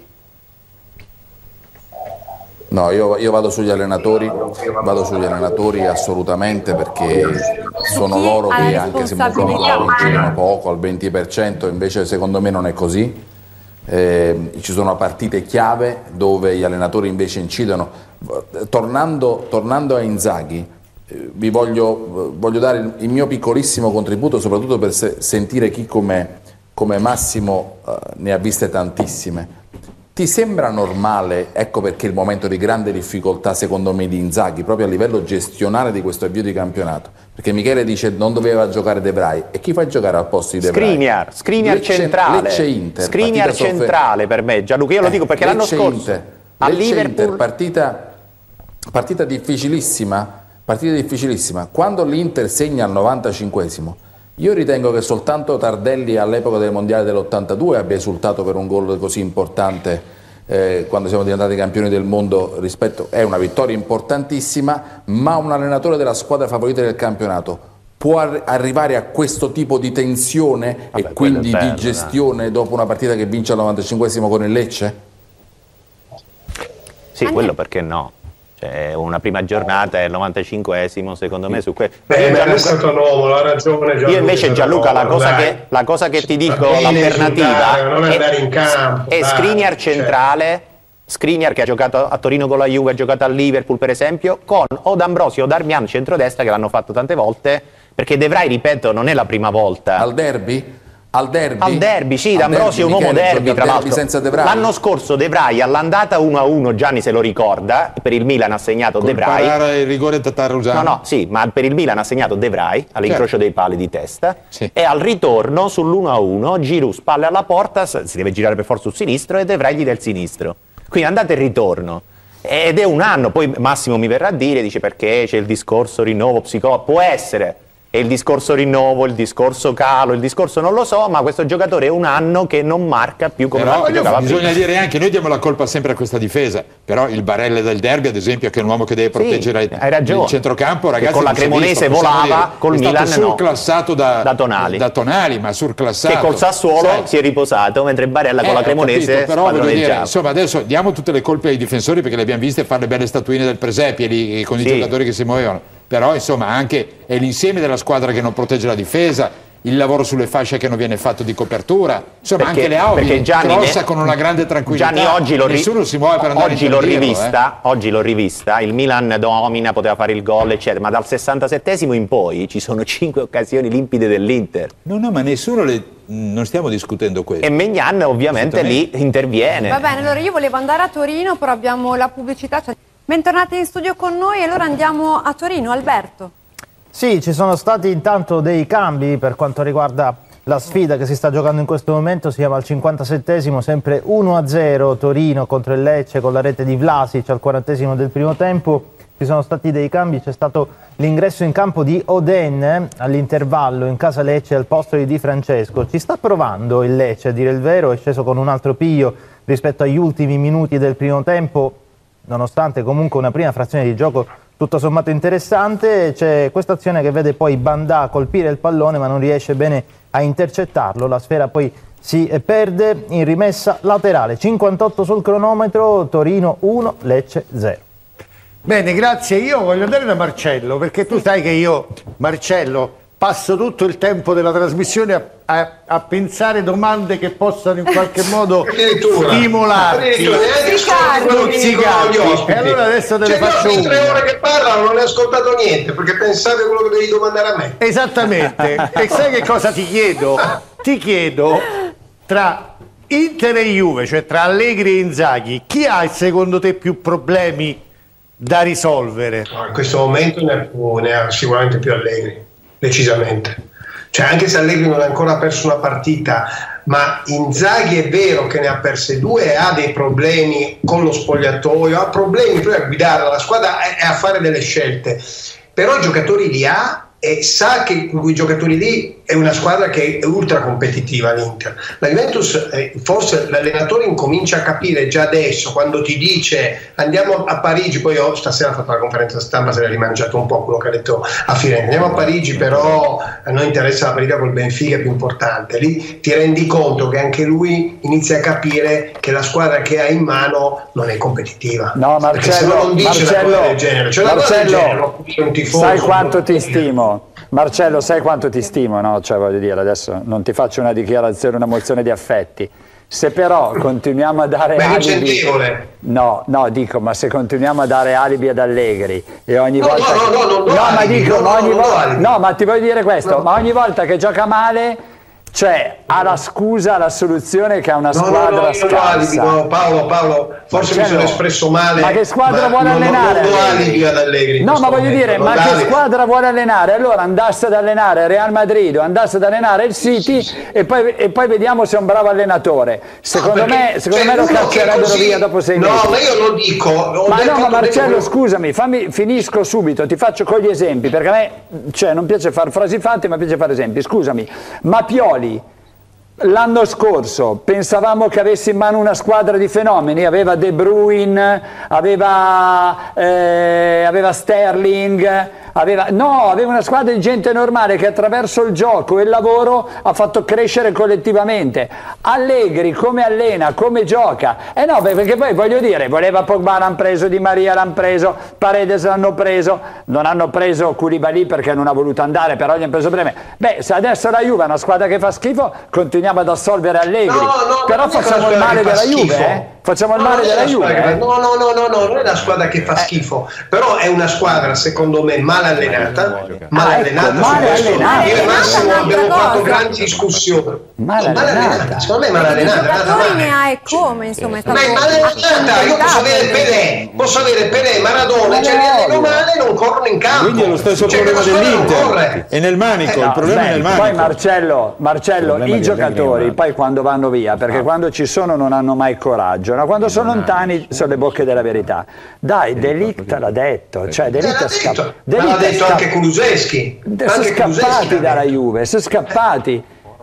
No, io, io vado sugli allenatori, vado sugli allenatori assolutamente, perché sono Chi loro ha la che anche se molto responsabilità? loro incidono poco, al venti per cento, invece secondo me non è così. Eh, ci sono partite chiave dove gli allenatori invece incidono. Tornando, tornando a Inzaghi, eh, vi voglio, voglio dare il, il mio piccolissimo contributo, soprattutto per se- sentire chi come, come Massimo eh, ne ha viste tantissime. Ti sembra normale, ecco perché il momento di grande difficoltà secondo me di Inzaghi, proprio a livello gestionale di questo avvio di campionato? Perché Michele dice non doveva giocare De Vrij, e chi fa giocare al posto di De Vrij? Skriniar, Skriniar Lecce- centrale. Lecce-Inter, Skriniar partita soffer- centrale per me, Gianluca, io lo Eh, dico perché l'anno Lecce scorso Inter, a Lecce Liverpool Inter, partita, partita difficilissima, partita difficilissima. Quando l'Inter segna al novantacinquesimo, io ritengo che soltanto Tardelli all'epoca del mondiale dell'ottantadue abbia esultato per un gol così importante eh, quando siamo diventati campioni del mondo. Rispetto, è una vittoria importantissima, ma un allenatore della squadra favorita del campionato può ar- arrivare a questo tipo di tensione Vabbè, e quindi quello è bello, di gestione dopo una partita che vince al novantacinquesimo con il Lecce? Sì, quello perché no? Cioè, una prima giornata è il novantacinquesimo, secondo me su que- Beh, Gianluca- è stato nuovo, ha ragione Gianluca. Io invece Gianluca la cosa, Dai. che, la cosa che ti dico, Bene l'alternativa risultare, non è, andare in campo, è dai, Skriniar cioè. centrale, Skriniar che ha giocato a Torino con la Juve, ha giocato a Liverpool per esempio, con o D'Ambrosio o Darmian centrodestra che l'hanno fatto tante volte, perché De Vrij, ripeto, non è la prima volta. Al derby? Al derby? Al derby, sì, Al D'Ambrosio è un uomo Michele, derby, gioca tra al derby l'altro. senza De Vrij? L'anno scorso De Vrij all'andata uno a uno, Gianni se lo ricorda, per il Milan ha segnato De Col Vrij. parare il rigore Tatarusano. No, no, sì, ma per il Milan ha segnato De Vrij all'incrocio Certo. dei pali di testa, Sì. e al ritorno sull'uno a uno Giroud spalle alla porta, s- si deve girare per forza sul sinistro e De Vrij gli dà il sinistro. Quindi andate e ritorno. Ed è un anno, poi Massimo mi verrà a dire, dice perché c'è il discorso rinnovo psicologico, può essere. e il discorso rinnovo, il discorso calo, il discorso non lo so, ma questo giocatore è un anno che non marca più come però, giocava bisogna prima. dire anche, noi diamo la colpa sempre a questa difesa, però il Barella del derby ad esempio, che è un uomo che deve proteggere sì, hai ragione. il centrocampo, ragazzi, che con la Cremonese volava, col è Milan stato surclassato no. da, da, Tonali. da Tonali, ma surclassato. Che col Sassuolo Sai. si è riposato, mentre Barella eh, con la Cremonese capito, però voglio dire, padroneggiava. insomma, adesso diamo tutte le colpe ai difensori perché le abbiamo viste fare le belle statuine del presepe lì, con sì. i giocatori che si muovevano, però insomma anche è l'insieme della squadra che non protegge la difesa, il lavoro sulle fasce che non viene fatto di copertura, insomma perché, anche le Aovi crossa ne... con una grande tranquillità. Gianni oggi l'ho ri... nessuno si muove per andare oggi in l'ho giro, rivista, eh. oggi l'ho rivista, il Milan domina, poteva fare il gol eccetera, ma dal sessantasettesimo in poi ci sono cinque occasioni limpide dell'Inter. No, no, ma nessuno le... non stiamo discutendo questo. E Maignan ovviamente lì interviene. Va bene, allora io volevo andare a Torino, però abbiamo la pubblicità. Cioè... Bentornati in studio con noi, allora andiamo a Torino. Alberto. Sì, ci sono stati intanto dei cambi per quanto riguarda la sfida che si sta giocando in questo momento. Siamo al cinquantasettesimo, sempre uno a zero Torino contro il Lecce con la rete di Vlasic al quarantesimo del primo tempo. Ci sono stati dei cambi, c'è stato l'ingresso in campo di Oden eh, all'intervallo in casa Lecce al posto di Di Francesco. Ci sta provando il Lecce, a dire il vero, è sceso con un altro piglio rispetto agli ultimi minuti del primo tempo, nonostante comunque una prima frazione di gioco tutto sommato interessante. C'è questa azione che vede poi Bandà colpire il pallone ma non riesce bene a intercettarlo, la sfera poi si perde in rimessa laterale. Cinquantotto sul cronometro, Torino uno, Lecce zero. Bene, grazie. Io voglio andare da Marcello, perché tu sai che io, Marcello, passo tutto il tempo della trasmissione a, a, a pensare domande che possano in qualche modo stimolarti, stuzzicarti. E allora adesso te ne cioè, faccio una. una. tre ore che parlano, non ne ho ascoltato niente, perché pensate a quello che devi domandare a me. Esattamente. E sai che cosa ti chiedo? Ti chiedo, tra Inter e Juve, cioè tra Allegri e Inzaghi, chi ha secondo te più problemi da risolvere? No, in questo momento ne ha, ne ha sicuramente più Allegri, decisamente. Cioè, anche se Allegri non ha ancora perso una partita, ma Inzaghi è vero che ne ha perse due e ha dei problemi con lo spogliatoio, ha problemi poi a guidare la squadra e a fare delle scelte, però i giocatori li ha e sa che con quei giocatori lì è una squadra che è ultra competitiva, l'Inter. La Juventus, eh, forse l'allenatore incomincia a capire già adesso, quando ti dice andiamo a Parigi, poi io stasera ho fatto la conferenza stampa, se l'ha rimangiato un po' quello che ha detto a Firenze, andiamo a Parigi, però a noi interessa la partita col Benfica, è più importante. Lì ti rendi conto che anche lui inizia a capire che la squadra che ha in mano non è competitiva. No, Marcello, non dice Marcello, una cosa del genere, cioè Marcello, una cosa del genere, un tifoso, sai quanto ti stimo? Marcello, sai quanto ti stimo, no? Cioè, voglio dire, adesso non ti faccio una dichiarazione, una mozione di affetti. Se però continuiamo a dare alibi, no, no, dico, ma se continuiamo a dare alibi ad Allegri e ogni no, volta, no, no, no, no, no, ma alibi, dico, no, ma ogni no, volta, no, no, ma ti voglio dire questo, no. ma ogni volta che gioca male, cioè ha la scusa, la soluzione che ha una squadra no, no, no, scarsa. No, Paolo, Paolo, forse mi sono espresso male. Ma che squadra ma vuole non, allenare? Non do alibi ad Allegri. No, ma voglio momento, dire, ma che squadra vuole allenare? Allora andasse ad allenare Real Madrid o andasse ad allenare il City sì, sì. E, poi, e poi vediamo se è un bravo allenatore. Secondo no, perché, me, secondo cioè, me lo caccerebbero così, via dopo sei no, mesi. No, ma io lo dico. Ma no, ma Marcello, scusami, fammi, finisco subito, ti faccio con gli esempi, perché a me cioè, non piace fare frasi fatte, ma piace fare esempi. Scusami, ma Pioli l'anno scorso pensavamo che avesse in mano una squadra di fenomeni, aveva De Bruyne, aveva, eh, aveva Sterling, aveva, no, aveva una squadra di gente normale che attraverso il gioco e il lavoro ha fatto crescere collettivamente. Allegri come allena, come gioca, eh no, perché poi voglio dire, voleva Pogba, l'hanno preso, Di Maria l'hanno preso, Paredes l'hanno preso, non hanno preso Koulibaly perché non ha voluto andare, però gli hanno preso Breme. Beh, se adesso la Juve è una squadra che fa schifo, continuiamo ad assolvere Allegri, no, no, però facciamo il male della schifo. Juve, eh? Facciamo il no, male della Juve. Che, eh? No, no, no, no, no, non è la squadra che fa eh. schifo, però è una squadra secondo me mal allenata, mal ah, allenata, ecco, mal allenata. Io e Massimo abbiamo fatto grandi discussioni. Mal allenata. Secondo me mal allenata. I giocatori ne ha e come, insomma. Ma è mal allenata, io posso avere Pelé, posso avere Pelé, Maradona, ce li alleno male e non corrono in campo. Quindi è lo stesso cioè, problema dell'Inter. È nel manico, eh, il no, problema beh, è nel manico. Poi Marcello, Marcello i giocatori giocatori poi quando vanno via, perché ah. quando ci sono non hanno mai coraggio, no? Quando sono lontani sono le bocche della verità. Dai, De Ligt l'ha detto, cioè De Ligt è scappato. Ma l'ha detto anche Kulusevski. Sono scappati dalla Juve, sono scappati.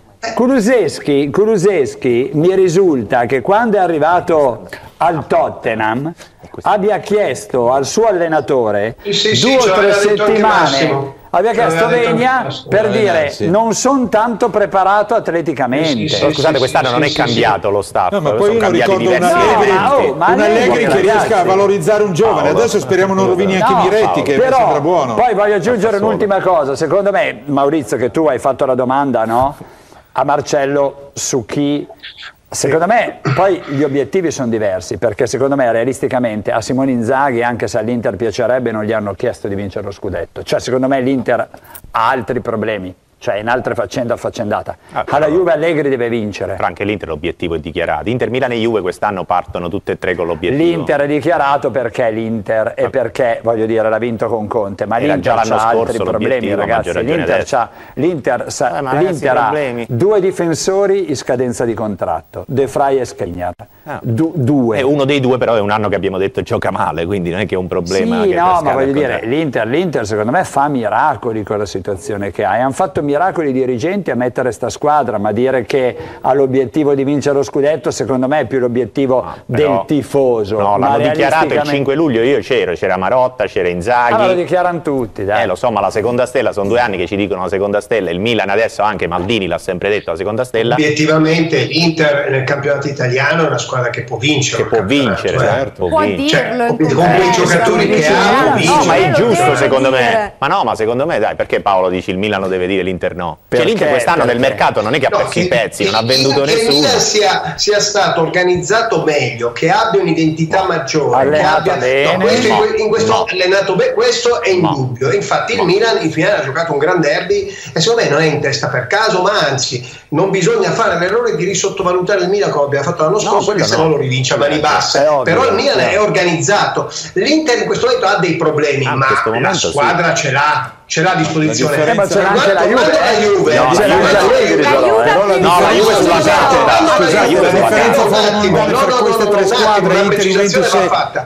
Kulusevski, Kulusevski mi risulta che quando è arrivato al Tottenham abbia chiesto al suo allenatore sì, sì, due o tre settimane, abbia chiesto venia per dire sì. non sono tanto preparato atleticamente. Sì, sì, scusate, quest'anno sì, non è sì, cambiato sì. lo staff, no, ma sono poi io ricordo un Allegri, no, oh, un Allegri che riesca a valorizzare un giovane, no, adesso speriamo non rovini anche no, Miretti no, che però, sembra buono. Poi voglio aggiungere un'ultima cosa, secondo me Maurizio, che tu hai fatto la domanda, no? A Marcello su chi, secondo me poi gli obiettivi sono diversi, perché secondo me realisticamente a Simone Inzaghi, anche se all'Inter piacerebbe, non gli hanno chiesto di vincere lo scudetto, cioè secondo me l'Inter ha altri problemi, cioè in altre faccende affaccendata. Ah, alla Juve Allegri deve vincere. Però anche l'Inter l'obiettivo è dichiarato. Inter, Milan e Juve quest'anno partono tutte e tre con l'obiettivo. L'Inter è dichiarato perché l'Inter e perché, voglio dire, l'ha vinto con Conte, ma l'Inter ha altri problemi, ragazzi. L'Inter ha, l'Inter sa, eh, l'Inter ha due difensori in scadenza di contratto, De Vrij e Skriniar. Ah. Du, due. E uno dei due però è un anno che abbiamo detto gioca male, quindi non è che è un problema. Sì, che no, ma voglio dire, l'Inter, l'Inter secondo me fa miracoli con la situazione che ha, e hanno fatto miracoli i dirigenti a mettere sta squadra, ma dire che ha l'obiettivo di vincere lo scudetto secondo me è più l'obiettivo no, del tifoso. No, l'hanno dichiarato il cinque luglio, io c'ero, c'era Marotta, c'era Inzaghi. Ah, lo dichiarano tutti, dai. Eh, lo so, ma la seconda stella, sono due anni che ci dicono la seconda stella, il Milan adesso, anche Maldini l'ha sempre detto, la seconda stella. Obiettivamente l'Inter nel campionato italiano è una squadra che può vincere. Che può vincere, cioè, certo. Può vincere. dirlo. Cioè, con quei giocatori che ha, può vincere. No, ma è giusto secondo me. Ma no, ma secondo me, dai, perché Paolo dici il Milan lo deve dire, l'Inter no? Perché l'Inter quest'anno nel mercato non è che ha perso no, i pezzi, che, non ha venduto che nessuno. Che il Milan sia, sia stato organizzato meglio, che abbia un'identità maggiore, che abbia, bene, no, questo, no, in, in questo no. allenato bene, questo è indubbio. No. Infatti no. il Milan in finale ha giocato un gran derby e secondo me non è in testa per caso, ma anzi non bisogna fare l'errore di risottovalutare il Milan come abbiamo fatto l'anno scorso, no, che se no lo rivince a mani basse. Ovvio, però il Milan no. è organizzato. L'Inter in questo momento ha dei problemi, ah, ma la squadra sì. ce l'ha. Ce l'ha a disposizione, eh, ma c'è anche la Juve, la Juve, no, c'è anche la Juve, no, la Juve sulla carta, scusate, la differenza fondamentale per queste tre squadre, Inter, Juventus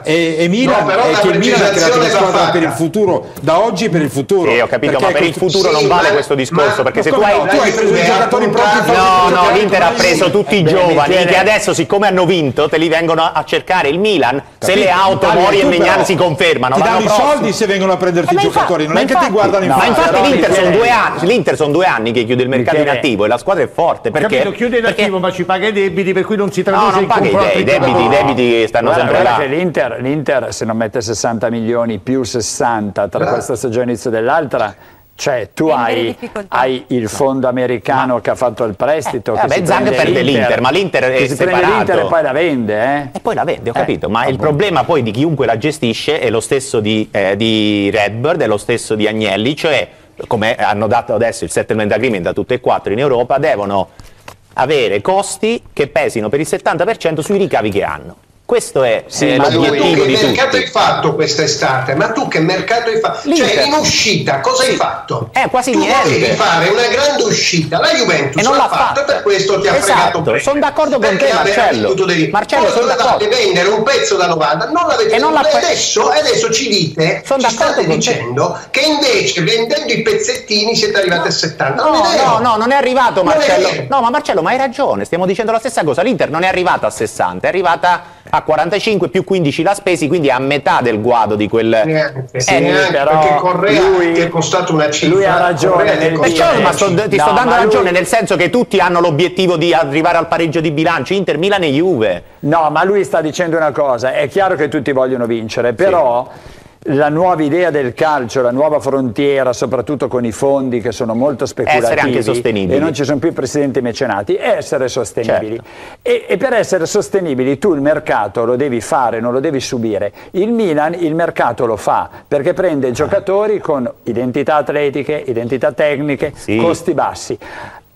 e Milan, è che il Milan ha creato una squadra per il futuro, da oggi e per il futuro. Sì, ho capito, ma per il futuro non vale questo discorso, perché se tu hai preso i giocatori propri, no, no, l'Inter ha preso tutti i giovani che adesso, siccome hanno vinto, te li vengono a cercare. Il Milan, se le auto, Mori e Megnan si confermano, ti danno i soldi se vengono a prenderti i giocatori, non è che ti guardano. No, ma infatti l'Inter sono due anni, l'Inter sono due anni che chiude il mercato in attivo e la squadra è forte. Perché? Capito, chiude in attivo, ma ci paga i debiti, per cui non si traduce no, non in paga i debiti, i debiti stanno guarda, sempre guarda là. Che l'Inter, l'Inter se non mette sessanta milioni più sessanta tra questa stagione e l'inizio dell'altra, cioè tu hai, hai il fondo americano ma, che ha fatto il prestito, eh, vabbè, Zang perde l'Inter, ma l'Inter è si separato. Prende l'Inter e poi la vende, eh? E poi la vende, ho capito, eh, ma il problema poi di chiunque la gestisce è lo stesso di, eh, di Redbird, è lo stesso di Agnelli, cioè come hanno dato adesso il settlement agreement da tutte e quattro in Europa, devono avere costi che pesino per il settanta per cento sui ricavi che hanno. Questo è sì, eh, ma l'obiettivo tu di che mercato tutti. hai fatto quest'estate? Ma tu che mercato hai fatto? L'Inter. Cioè in uscita cosa sì. hai fatto? Eh, quasi tu niente. volevi fare una grande uscita, la Juventus e non l'ha fatto e per questo ti ha esatto. fregato. Sono d'accordo con te, Marcello. Dei... Marcello, sono d'accordo. vendere un pezzo da novanta, non l'avete e non venduto, e adesso, adesso ci dite, sono ci state dicendo te. Che invece vendendo i pezzettini siete arrivati no. a settanta. No, non no, no, non è arrivato non Marcello. È no, ma Marcello, ma hai ragione, stiamo dicendo la stessa cosa. L'Inter non è arrivata a sessanta, è arrivata a quarantacinque più quindici la spesi, quindi a metà del guado di quel neanche, sì, eh, neanche, però perché Correa lui, ti è costato una cifra. Lui ha ragione nel dire, ma sto, ti no, sto dando ma ragione lui... nel senso che tutti hanno l'obiettivo di arrivare al pareggio di bilancio, Inter, Milan e Juve. No, ma lui sta dicendo una cosa, è chiaro che tutti vogliono vincere, però sì. La nuova idea del calcio, la nuova frontiera, soprattutto con i fondi che sono molto speculativi, essere anche sostenibili, e non ci sono più presidenti mecenati, è essere sostenibili. Certo. E, e per essere sostenibili tu il mercato lo devi fare, non lo devi subire. Il Milan il mercato lo fa perché prende giocatori con identità atletiche, identità tecniche, sì. costi bassi.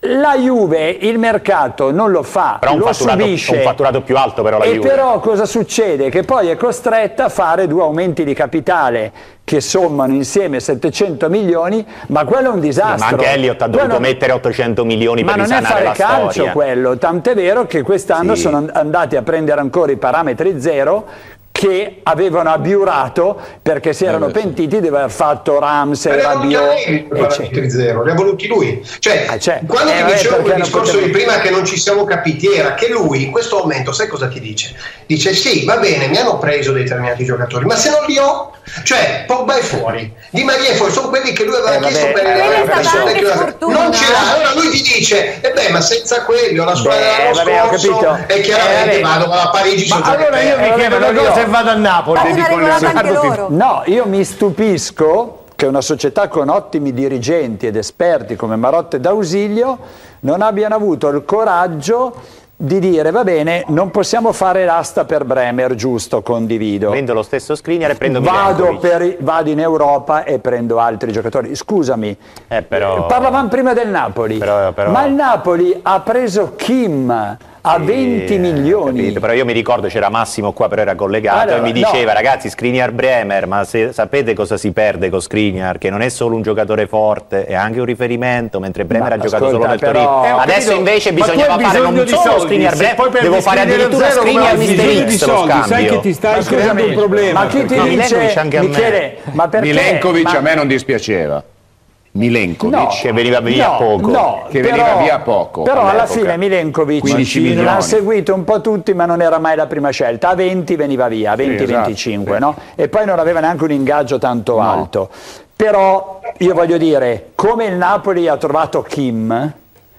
La Juve il mercato non lo fa, però un lo fatturato, subisce. un fatturato più alto però la e Juve. però cosa succede? Che poi è costretta a fare due aumenti di capitale che sommano insieme settecento milioni, ma quello è un disastro. Ma anche Elliott ha dovuto Quello... mettere ottocento milioni ma per risanare la Ma non è fare calcio storia. quello, tant'è vero che quest'anno Sì. sono andati a prendere ancora i parametri zero che avevano abiurato perché si erano Eh, sì. pentiti di aver fatto Ramsey, Ma li ha voluti Rabiot, lei i parametri zero, li ha voluti lui. Cioè, Ah, cioè, quando eh, ti vabbè, dicevo perché quel non discorso potevo- di prima che non ci siamo capiti era che lui in questo momento, sai cosa ti dice? Dice sì, va bene, mi hanno preso determinati giocatori, ma se non li ho, cioè Pogba è fuori, Di Maria è fuori, sono quelli che lui aveva Eh, chiesto vabbè, per eh, le quella è stata persone anche che sfortuna. non ce l'ha. Allora lui ti dice, e beh, ma senza quelli ho la squadra Beh, dell'anno vabbè, ho scorso capito. e chiaramente Eh, vabbè. vado a Parigi. Ma sono già allora che io perdo. mi chiedo Eh, una vabbè, cosa io- e vado a Napoli. Ma le sono dico le- regolati anche Leonardo, loro. No, io mi stupisco che una società con ottimi dirigenti ed esperti come Marotta e D'Ausilio non abbiano avuto il coraggio di dire va bene, non possiamo fare l'asta per Bremer, giusto, condivido. Prendo lo stesso Skriniar e prendo Vado, Milenkovic. per, vado in Europa e prendo altri giocatori. Scusami, Eh, però... parlavamo prima del Napoli, Però- però- ma il Napoli ha preso Kim a Sì, venti eh, milioni. capito, però io mi ricordo c'era Massimo qua, però era collegato Allora, e mi diceva no. ragazzi Skriniar Bremer, ma se, sapete cosa si perde con Skriniar? Che non è solo un giocatore forte, è anche un riferimento, mentre Bremer Ma ha giocato ascolta, solo nel però- Torino. Eh, ho Adesso capito, invece ma tu hai bisognava fare bisogno non di solo soldi, Skriniar se Bremer, poi per devo fare Skriniar addirittura zero, Skriniar come Mister bisogno di X lo soldi, sai scambio. che ti stai Ma creando scusami, un problema. Ma chi ti No, dice, Milenkovic anche a me. Michele, ma perché? Milenkovic ma- a me non dispiaceva. Milenkovic. No, che veniva via no, poco. no, Che però- veniva via poco Però alla all'epoca. fine Milenkovic quindici milioni. l'ha seguito un po' tutti, ma non era mai la prima scelta. A venti veniva via, a venti venticinque, esatto, no? E poi non aveva neanche un ingaggio tanto alto. Però io voglio dire, come il Napoli ha trovato Kim,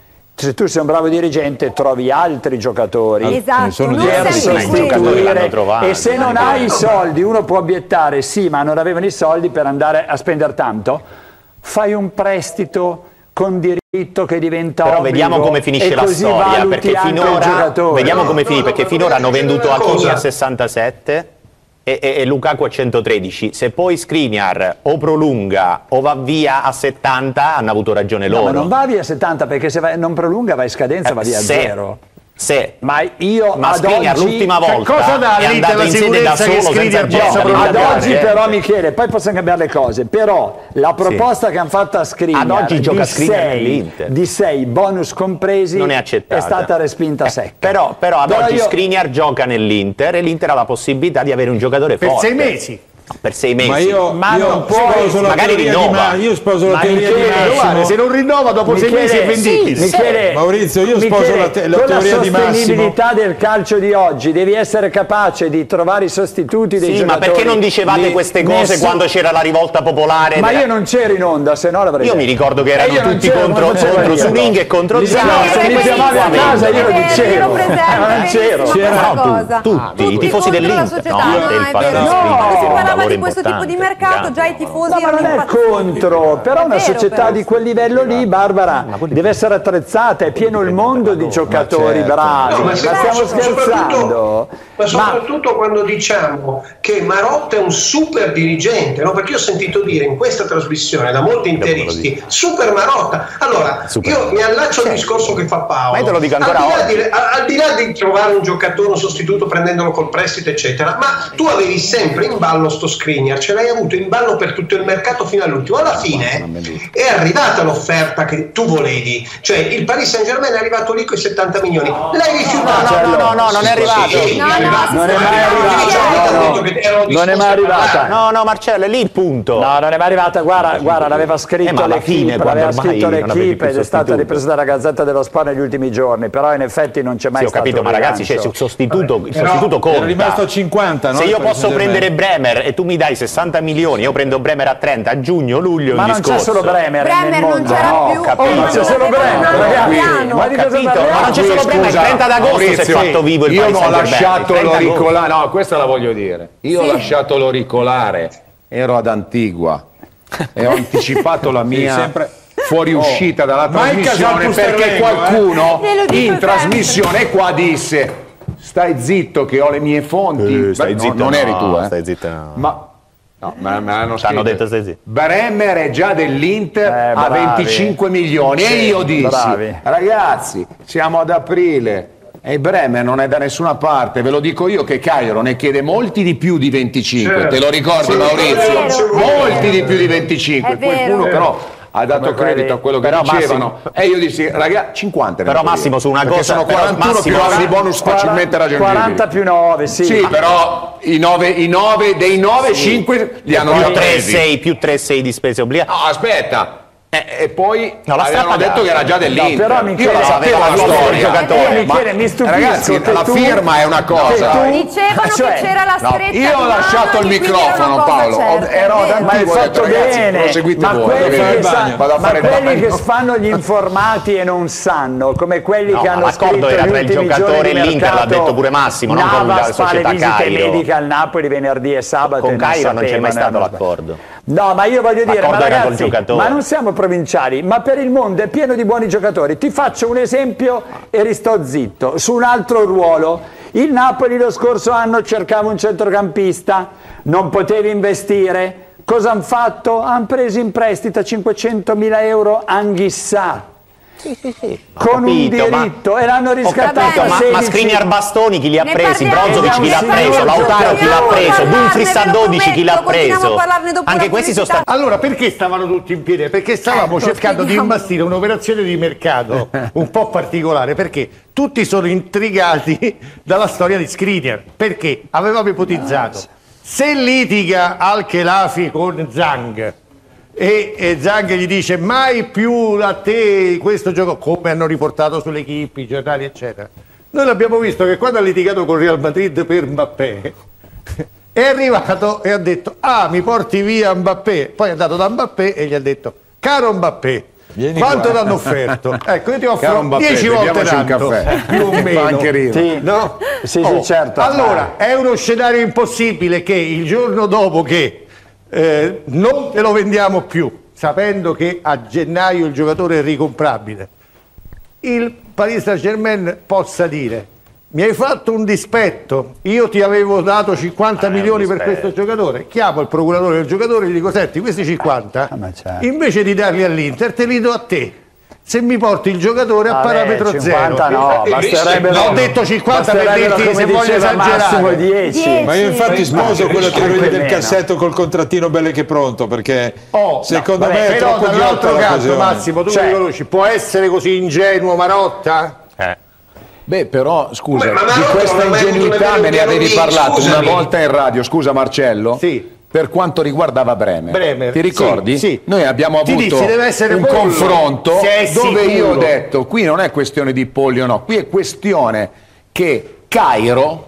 se tu sei un bravo dirigente trovi altri giocatori Esatto, sono non diversi. sempre Ma i quello. giocatori l'hanno trovato. e se non hai i soldi, uno può obiettare sì, ma non avevano i soldi per andare a spendere tanto, fai un prestito con diritto che diventa Però obbligo vediamo come finisce e la così storia, valuti perché anche il finora giocatore. vediamo No, come no, finì, no, perché no, finora hanno no, venduto una Hakimi cosa. a sessantasette e, e, e Lukaku a centotredici. Se poi Skriniar o prolunga o va via a settanta, hanno avuto ragione No, loro. ma non va via settanta perché se vai- non prolunga va in scadenza, Eh, va via a se- zero. Se Ma io ma ad Skriniar oggi l'ultima volta cosa dà è lì andato della in sede da sicurezza che solo senza Skriniar gente possa ad prolungare? oggi eh. però Michele, poi possiamo cambiare le cose, però la proposta che hanno fatto a Skriniar Ad oggi di gioca Skriniar sei- nell'Inter. di sei bonus compresi non è accettata. stata respinta secca. Però, però ad oggi io- Skriniar gioca nell'Inter e l'Inter ha la possibilità di avere un giocatore Per forte. sei mesi. Per sei mesi. Ma io, Ma io non puoi- sposo la magari teoria di rinnova. Ma- io sposo la Ma teoria di Michele, Massimo. Guarda, se non rinnova dopo sei Michele, mesi è vendibile. sì, Michele, Maurizio, io sposo Michele, la te- la con teoria di la Massimo. sostenibilità del calcio di oggi devi essere capace di trovare i sostituti dei Sì, giocatori. ma perché non dicevate Li- queste cose nessun- quando c'era la rivolta popolare? Ma della- io non c'ero in onda, se no l'avrei Io mi detto. ricordo che E erano io non tutti c'ero, contro, come facevo contro io? Suning e contro Li Zidane. chiamavo- se mi chiamavi a casa io non Ero c'ero. presente, Eh, ma non c'ero. benissimo C'era questa tu, cosa. tutti, i tifosi contro la dell'Inter. società, No, no, del è fatto vero. di No, Skriniar, Quando si un parlava lavoro di questo tipo di importante, mercato, grande. già i tifosi No, ma non erano è impazziti. contro, però È una vero, società però. di quel livello lì, Barbara, deve essere attrezzata, è pieno il mondo di giocatori certo. bravi, No, ma ma se- stiamo so- scherzando. soprattutto- Ma soprattutto quando diciamo che Marotta è un super dirigente, no? Perché io ho sentito dire in questa trasmissione da molti interisti super Marotta. Allora, Super. io mi allaccio al discorso che fa Paolo. Ma io te lo dico ancora al di là oggi. di, al, al di là di trovare un giocatore, un sostituto prendendolo col prestito, eccetera, ma tu avevi sempre in ballo sto Skriniar, ce l'hai avuto in ballo per tutto il mercato fino all'ultimo. Alla fine è arrivata l'offerta che tu volevi, cioè il Paris Saint Germain è arrivato lì con i settanta milioni. L'hai rifiutato. No, no, no, no, non è arrivato. Sì, No, no, è arrivato. non è mai arrivata. arrivata. Non è mai arrivata. No, no, Marcello, è lì il punto. No, non è mai arrivata, guarda, guarda l'aveva Eh, scritto ma alla fine, l'Equipe, quando l'aveva ormai scritto non avevi l'Equipe più ed è stata sostituto. ripresa dalla Gazzetta dello Sport negli ultimi giorni, però in effetti non c'è mai Sì, ho stato capito, un ma ragazzi, c'è rilancio. il sostituto, il Però sostituto conta. Era rimasto a cinquanta, no? Se io Il Paris posso Saint-Germain. prendere Bremer e tu mi dai sessanta milioni, io prendo Bremer a trenta, a giugno, luglio, Ma il non c'è discorso. solo Bremer, Bremer nel non mondo. c'era no, più. capito. Oh, ma c'è solo Aveva Bremer, un ragazzi. piano. Ma di cosa Capito? parliamo? Ma non c'è Qui, solo Bremer, il scusa, trenta d'agosto si è Maurizio, fatto vivo il io Paris non ho Saint-Germain, il lasciato trenta agosto. loricolare, no, questa la voglio dire. Io ho lasciato loricolare, ero ad Antigua e ho anticipato la mia sempre- fuoriuscita dalla Mai trasmissione Casal perché Pusterlengo, qualcuno eh. Glielo dico in sempre. trasmissione qua disse stai zitto che ho le mie fonti. Eh, stai Beh, no, zitto, non no, eri tu, eh. stai zitto, no. Ma No, ma, ma hanno Hanno detto sì, sì. Bremer è già dell'Inter Eh, a bravi. venticinque milioni Sì, e io dissi, bravi. ragazzi, siamo ad aprile e Bremer non è da nessuna parte, ve lo dico io che Cairo ne chiede molti di più di venticinque, Certo. te lo ricordi Sì, Maurizio? è vero, molti è di vero. più di venticinque, È vero. qualcuno però ha dato Come credito quelli- a quello che Però dicevano e io dissi, ragazzi, cinquanta. Però Massimo, su una perché cosa- sono però, quarantuno Massimo, più di bonus facilmente raggiungibili. quaranta più nove, sì. Sì, però i nove, i nove dei nove, cinque li hanno già più tre presi. sei più tre sei di spese obbligate. No, aspetta. Eh, e poi No, la avevano sta detto pagando. che era già dell'Inter. No, però mi io chiede- la sapevo aveva la il storia. giocatore. Io mi Ma- chiede, mi stupisco Ragazzi, che la tu- firma è una cosa. che tu- Dicevano Cioè, che c'era la No, stretta io ho di lasciato mano, il che quindi era microfono, una cosa Paolo. Ho- certa, ero è ad vero. Ma hai Ho detto, fatto ragazzi, bene, proseguite ma voi, quelli, vado che, al sa- bagno. Vado a ma fare il quelli bagno. che fanno gli informati e non sanno, come quelli No, che ma hanno l'accordo scritto era gli tra il ultimi giocatore giorni e di l'Inter, l'ha mercato, detto pure Massimo, non con la Navas fa le società visite Cairo. mediche al Napoli venerdì e sabato Con e non Cairo non c'è mai sapevano, stato non- l'accordo. No, ma io voglio dire, ma L'accordo era col ragazzi, giocatore. ma non siamo provinciali, ma per il mondo è pieno di buoni giocatori. Ti faccio un esempio e risto zitto. Su un altro ruolo, il Napoli lo scorso anno cercava un centrocampista, non potevi investire. Cosa hanno fatto? Hanno preso in prestito a cinquecentomila euro Anghissà. Sì, sì, sì. Con un capito, ma- diritto e l'hanno Ho riscattato capito, a ma, sedici. ma Skriniar Bastoni chi li ha Ne presi? parliamo. Brozovic chi l'ha Sì, preso? sì, Lautaro chi l'ha sì, preso? sì, Dumfries sì, a dodici chi l'ha prometto, continuiamo preso? a parlarne dopo Anche la questi sono pubblicità. stati. Allora, perché stavano tutti in piedi? Perché stavamo Certo, cercando di spieghiamo. imbastire un'operazione di mercato un po' particolare, perché tutti sono intrigati dalla storia di Skriniar, perché avevamo ipotizzato, se litiga Al-Khelafi con Zhang e, e Zhang gli dice mai più a te questo gioco, come hanno riportato sulle equip, i giornali eccetera, noi l'abbiamo visto che quando ha litigato con Real Madrid per Mbappé è arrivato e ha detto ah mi porti via Mbappé, poi è andato da Mbappé e gli ha detto caro Mbappé Vieni quanto qua." ti hanno offerto? Ecco, io ti Caro offro Mbappé, dieci volte beviamoci un tanto, caffè. più o meno. Fa anche ridere. Sì, No? sì, Oh, sì, certo. Allora, è uno scenario impossibile che il giorno dopo che eh, non te lo vendiamo più, sapendo che a gennaio il giocatore è ricomprabile, il Paris Saint-Germain possa dire mi hai fatto un dispetto, io ti avevo dato cinquanta Ah, è un milioni per dispetto. questo giocatore, chiamo il procuratore del giocatore e gli dico senti questi cinquanta Ah, ma certo. invece di darli all'Inter te li do a te se mi porti il giocatore a Vabbè, parametro cinquanta zero. no, Eh, basterebbero- ho detto cinquanta per basterebbero, dirti come se voglio diceva Massimo, esagerare. dieci. Ma io infatti sposo quello che anche vedi del meno. cassetto col contrattino belle che pronto, perché Oh, secondo no, me vabbè, è però troppo ghiotta dall'altro canto l'occasione. Massimo tu Cioè- mi conosci, può essere così ingenuo Marotta? Eh. Beh, però, scusa, Ma- ma di Marotta questa non è mai ingenuità venuto me ne avevi Piero parlato Vic, una scusami. volta in radio, scusa Marcello, Sì. per quanto riguardava Bremer. Bremer, Ti ricordi? sì, sì. Noi abbiamo Ti avuto dissi, deve essere un pollo, confronto se è dove sicuro. io ho detto, qui non è questione di polli o no, qui è questione che Cairo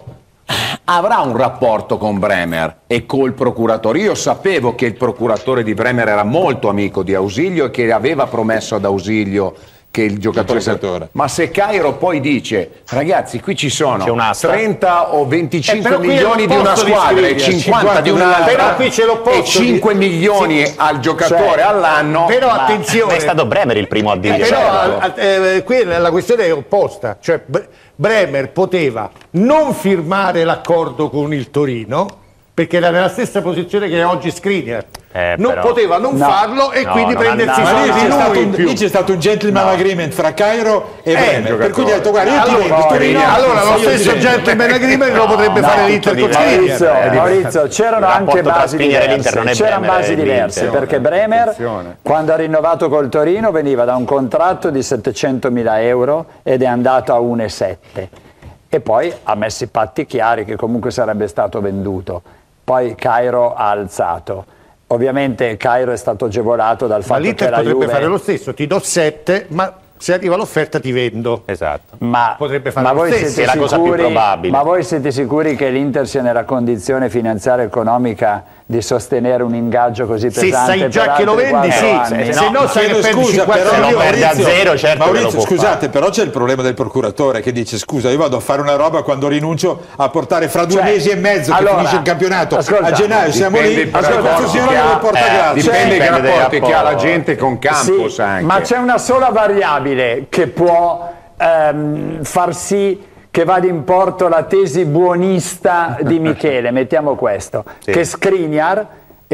avrà un rapporto con Bremer e col procuratore. Io sapevo che il procuratore di Bremer era molto amico di Ausilio e che aveva promesso ad Ausilio che il giocatore giocatore. ma se Cairo poi dice ragazzi qui ci sono C'è un'asta. trenta o Eh, venticinque però qui è milioni di una l'opposto di squadra e Skriniar, cinquanta di un'altra Però qui c'è l'opposto e cinque di- milioni Sì. al giocatore Cioè, all'anno, però Ma attenzione è stato Bremer il primo a Eh, dire. però certo. eh, qui la questione è opposta, cioè Bre- Bremer poteva non firmare l'accordo con il Torino perché era nella stessa posizione che è oggi Skriniar, Eh, non però- poteva non No. farlo e No, quindi non prendersi i andava. Ma lì soldi c'è, stato lui in un, più. lì c'è stato un gentleman agreement fra Cairo e Eh, Bremer, per cui gli ha detto guarda io ti Allora, vendo il Torino, allora lo io stesso ti vendo. gentleman agreement lo potrebbe no, fare tutto l'Inter con diverso. Skriniar. Maurizio, Eh, Maurizio, c'erano il anche rapporto tra basi Skriniar e l'Inter non diverse, è c'erano Bremer, basi è diverse l'Inter. perché Bremer Attenzione. quando ha rinnovato col Torino veniva da un contratto di settecentomila euro ed è andato a uno virgola sette e poi ha messo i patti chiari che comunque sarebbe stato venduto, poi Cairo ha alzato. Ovviamente Cairo è stato agevolato dal Ma fatto che l'Inter la potrebbe Juve fare lo stesso, ti do sette, ma se arriva l'offerta ti vendo. Esatto. Ma, Potrebbe fare ma lo voi stesso. siete È la cosa più sicuri- probabile. Ma voi siete sicuri che l'Inter sia nella condizione finanziaria e economica di sostenere un ingaggio così Se pesante sai già per che lo altri vendi, quattro sì, anni? se, se no sai che Chiedo perdi scusa, cinquanta però, Se non milioni. perde a Maurizio, zero, certo che lo Maurizio, può scusate, però c'è il problema del procuratore che dice scusa, io vado a fare una roba quando rinuncio a portare fra due Cioè, mesi e mezzo che allora, finisce il campionato ascolta, a gennaio siamo dipende lì, dai ascolta, rapporti questo signore che non ha. lo porta Eh, gratis. dipende dai Dipende dai rapporti che ha la rapporti. gente con Campos Sì, anche. ma c'è una sola variabile che può ehm, far sì che vada in porto la tesi buonista di Michele, mettiamo questo, Sì. che Skriniar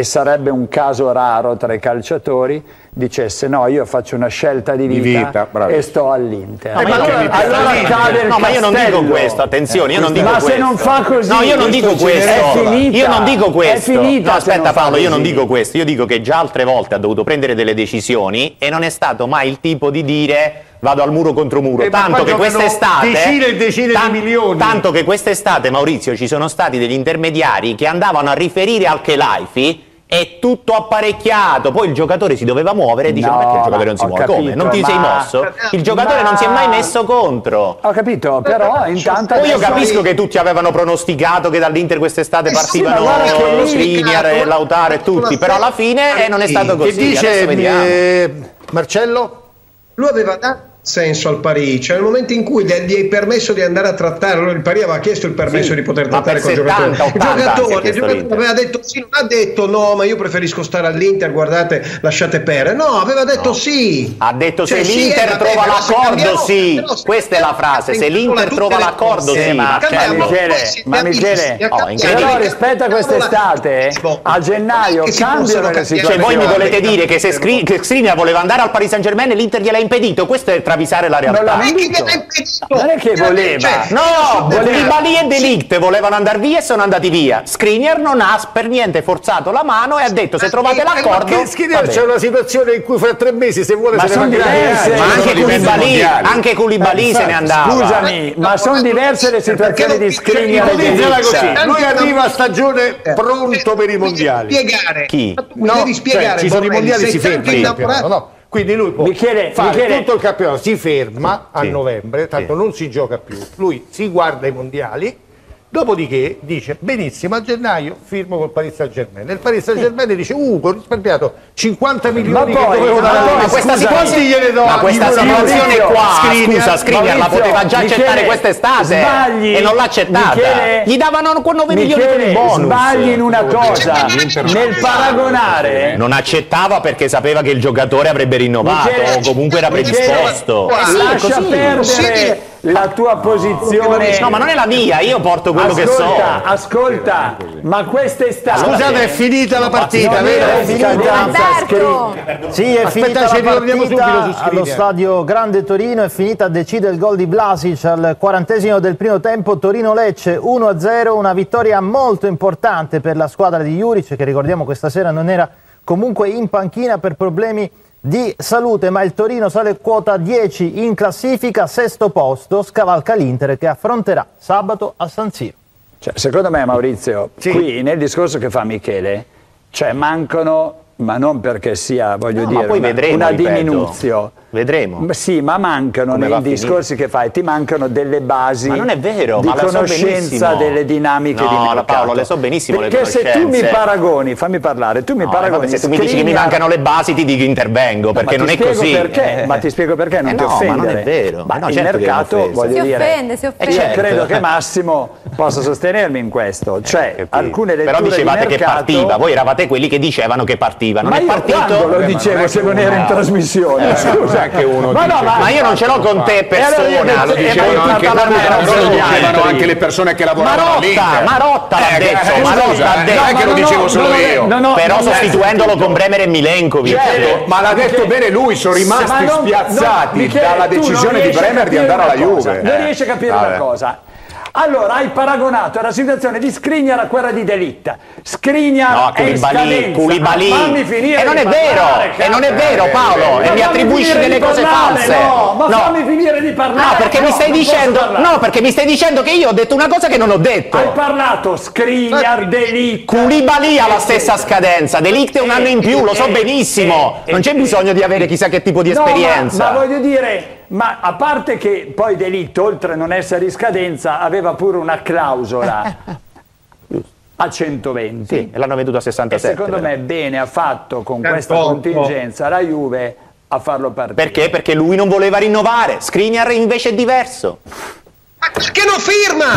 e sarebbe un caso raro tra i calciatori, dicesse no, io faccio una scelta di vita, di vita e sto all'Inter. No, ma allora, allora cade il no, ma io non dico questo, attenzione, io non dico ma questo. se non fa così, no, io non dico questo. È finita, io non dico questo. È finita, no, aspetta Paolo, io non così. dico questo. Io dico che già altre volte ha dovuto prendere delle decisioni e non è stato mai il tipo di dire vado al muro contro muro. Eh, tanto che quest'estate decine e decine tan- di milioni. Tanto che quest'estate, Maurizio, ci sono stati degli intermediari che andavano a riferire al Chelaifi. È tutto apparecchiato, poi il giocatore si doveva muovere e diceva No, perché il giocatore non si ho muove? capito, Come? Non ti ma- sei mosso? Il giocatore ma- non si è mai messo contro. Ho capito, però intanto Poi io adesso- capisco che tutti avevano pronosticato che dall'Inter quest'estate Eh sì, partivano ma guarda che lì- Skriniar e Lautaro e tutti, però alla fine eh, non è stato così. Che dice Adesso vediamo. eh, Marcello? Lui aveva dato senso al Parì, cioè nel momento in cui gli hai permesso di andare a trattare, allora il Parì aveva chiesto il permesso Sì, di poter ma trattare per con il giocatore. Il settanta, ottanta giocatore, anzi ha il chiesto giocatore l'Inter. aveva detto sì, non ha detto no, ma io preferisco stare all'Inter, guardate, lasciate perdere. No, aveva detto No. sì. Ha detto Cioè, se sì, l'Inter eh, vabbè, trova però se l'accordo cambiamo- sì, però se questa è la frase, se cambiamo l'Inter tutte trova le l'accordo cose, sì, ma ma cambiamo, certo. Michele, poi si ma capisce, Michele, si oh, capisce. incredibile. però rispetto a quest'estate, a gennaio Che si cambiano possono le cambiare. Cioè situazioni. voi mi volete dire che se Scri- che Skriniar voleva andare al Paris Saint Germain e l'Inter gliel'ha impedito? Questo è travisare la realtà. Non l'ha Ma chi vinto. gliel'ha impedito? Non è che voleva. Cioè, No, voleva- Koulibaly e De Ligt volevano andare via e sono andati via. Skriniar non ha per niente forzato la mano e ha detto se trovate l'accordo. Che Skriniar vabbè. c'è una situazione in cui fra tre mesi se vuole Ma se ne sono va via. diverse. Ma anche Sono livelli Koulibaly, mondiali. anche Koulibaly se ne andava. Scusami, ma sono diverse le situazioni di Skriniar e di Ipotizzala Ligt. così, lui arriva a stagione pronto per i mondiali. Spiegare. Chi? Mi No, devi spiegare, cioè, ci sono i Borrelli, mondiali, sei si tanto ferma il innamorato- campionato, no? Quindi lui può Michele, fare Michele- tutto il campionato, si ferma a Sì. novembre, tanto Sì. non si gioca più. Lui si guarda i mondiali, dopodiché dice benissimo a gennaio firmo col Paris Saint Germain. Nel Paris Saint Germain dice uh, ho risparmiato cinquanta milioni Ma che poi- dovevo ma dare. poi, Ma questa scusa, situazione- quanti gliene do? Ma questa Io- situazione Maurizio, qua, Skriniar- scusa, Skriniar la Maurizio, poteva già accettare Michele, quest'estate sbagli, e non l'ha accettata. Michele, Gli davano nove milioni per il Michele, bonus. sbagli in una cosa, l'Inter non nel ha paragonare. Non accettava perché sapeva che il giocatore avrebbe rinnovato Michele, o comunque era Michele, predisposto. Michele, Eh sì, è Lascia così. perdere la tua posizione. No, ma non è la mia, io porto quello che so. Ascolta, ascolta, ma quest'estate. Scusate, è finita la partita, non vero? è scadenza Alberto! Sì, è Aspetta, finita ci la ritorniamo subito su partita Skriniar. allo stadio Grande Torino, è finita, decide il gol di Vlasic al quarantesimo del primo tempo, Torino-Lecce uno a zero, una vittoria molto importante per la squadra di Juric che ricordiamo questa sera non era comunque in panchina per problemi di salute, ma il Torino sale quota dieci in classifica, sesto posto, scavalca l'Inter che affronterà sabato a San Siro. Cioè, secondo me, Maurizio, qui nel discorso che fa Michele, cioè mancano, ma non perché sia, voglio No, dire, ma poi una, vedremo, una ripeto. diminuzione. Vedremo. Ma sì, ma mancano Come va nei a discorsi che fai, ti mancano delle basi Ma non è vero, di ma la so conoscenza benissimo. delle dinamiche No, di la mercato. Paolo, le so benissimo le Perché se tu mi conoscenze. paragoni, fammi parlare, tu mi No, paragoni vabbè, se tu mi dici che mi Skriniar- mancano le basi ti dico intervengo perché ma non ti è spiego così. perché, Eh. ma ti spiego perché, non Eh ti no, ma offendere. non è vero. Ma No, il certo che mi mercato, offende. voglio Si dire, offende, si offende. io certo. credo che Massimo possa sostenermi in questo, cioè Capito. alcune letture Però dicevate di che mercato, partiva, voi eravate quelli che dicevano che partiva, non ma è io partito. quando lo Vabbè, ma dicevo non è se che non ero in uno- trasmissione, Eh, scusa. non è che uno ma no, dice ma, Ma io non ce l'ho con te E allora io persona, che- lo e dicevano poi anche tanta loro, merda, non però solo lo gli dicevano altri. anche le persone che lavoravano Marotta, all'Inter. Marotta l'ha Eh, detto, eh, Marotta scusa, ha eh, detto. non è che lo no, dicevo no, solo no, io. no, no, Però no, sostituendolo con Bremer e Milenkovic. Certo, ma l'ha detto bene lui, sono rimasti Ma non- spiazzati no, Michele, dalla tu non decisione di riesci a Bremer di capire andare alla una cosa, Juve. Non Eh. riesci a capire Vabbè. una cosa. Allora hai paragonato la situazione di Skriniar a quella di De Ligt. Skriniar No, è in Koulibaly, scadenza. Koulibaly. Ma fammi finire E non di è vero, parlare, e non è cazzo. vero Paolo, Ma e mi fammi attribuisci finire delle di cose parlare, false. No, ma No. fammi finire di parlare. No, perché mi No, stai non posso dicendo parlare. No, perché mi stai dicendo che io ho detto una cosa che non ho detto. Hai parlato Skriniar, De Ligt. Koulibaly ha la stessa scadenza, De Ligt è un anno in più, lo so benissimo. Non c'è bisogno di avere chissà che tipo di No, ma- esperienza. ma voglio dire, ma a parte che poi De Ligt, oltre a non essere in scadenza, aveva pure una clausola a centoventi. Sì, e l'hanno venduto a E sessantasette. secondo però. me bene ha fatto con È questa poco. contingenza la Juve a farlo partire. Perché? Perché lui non voleva rinnovare. Skriniar invece è diverso. Ma perché non firma?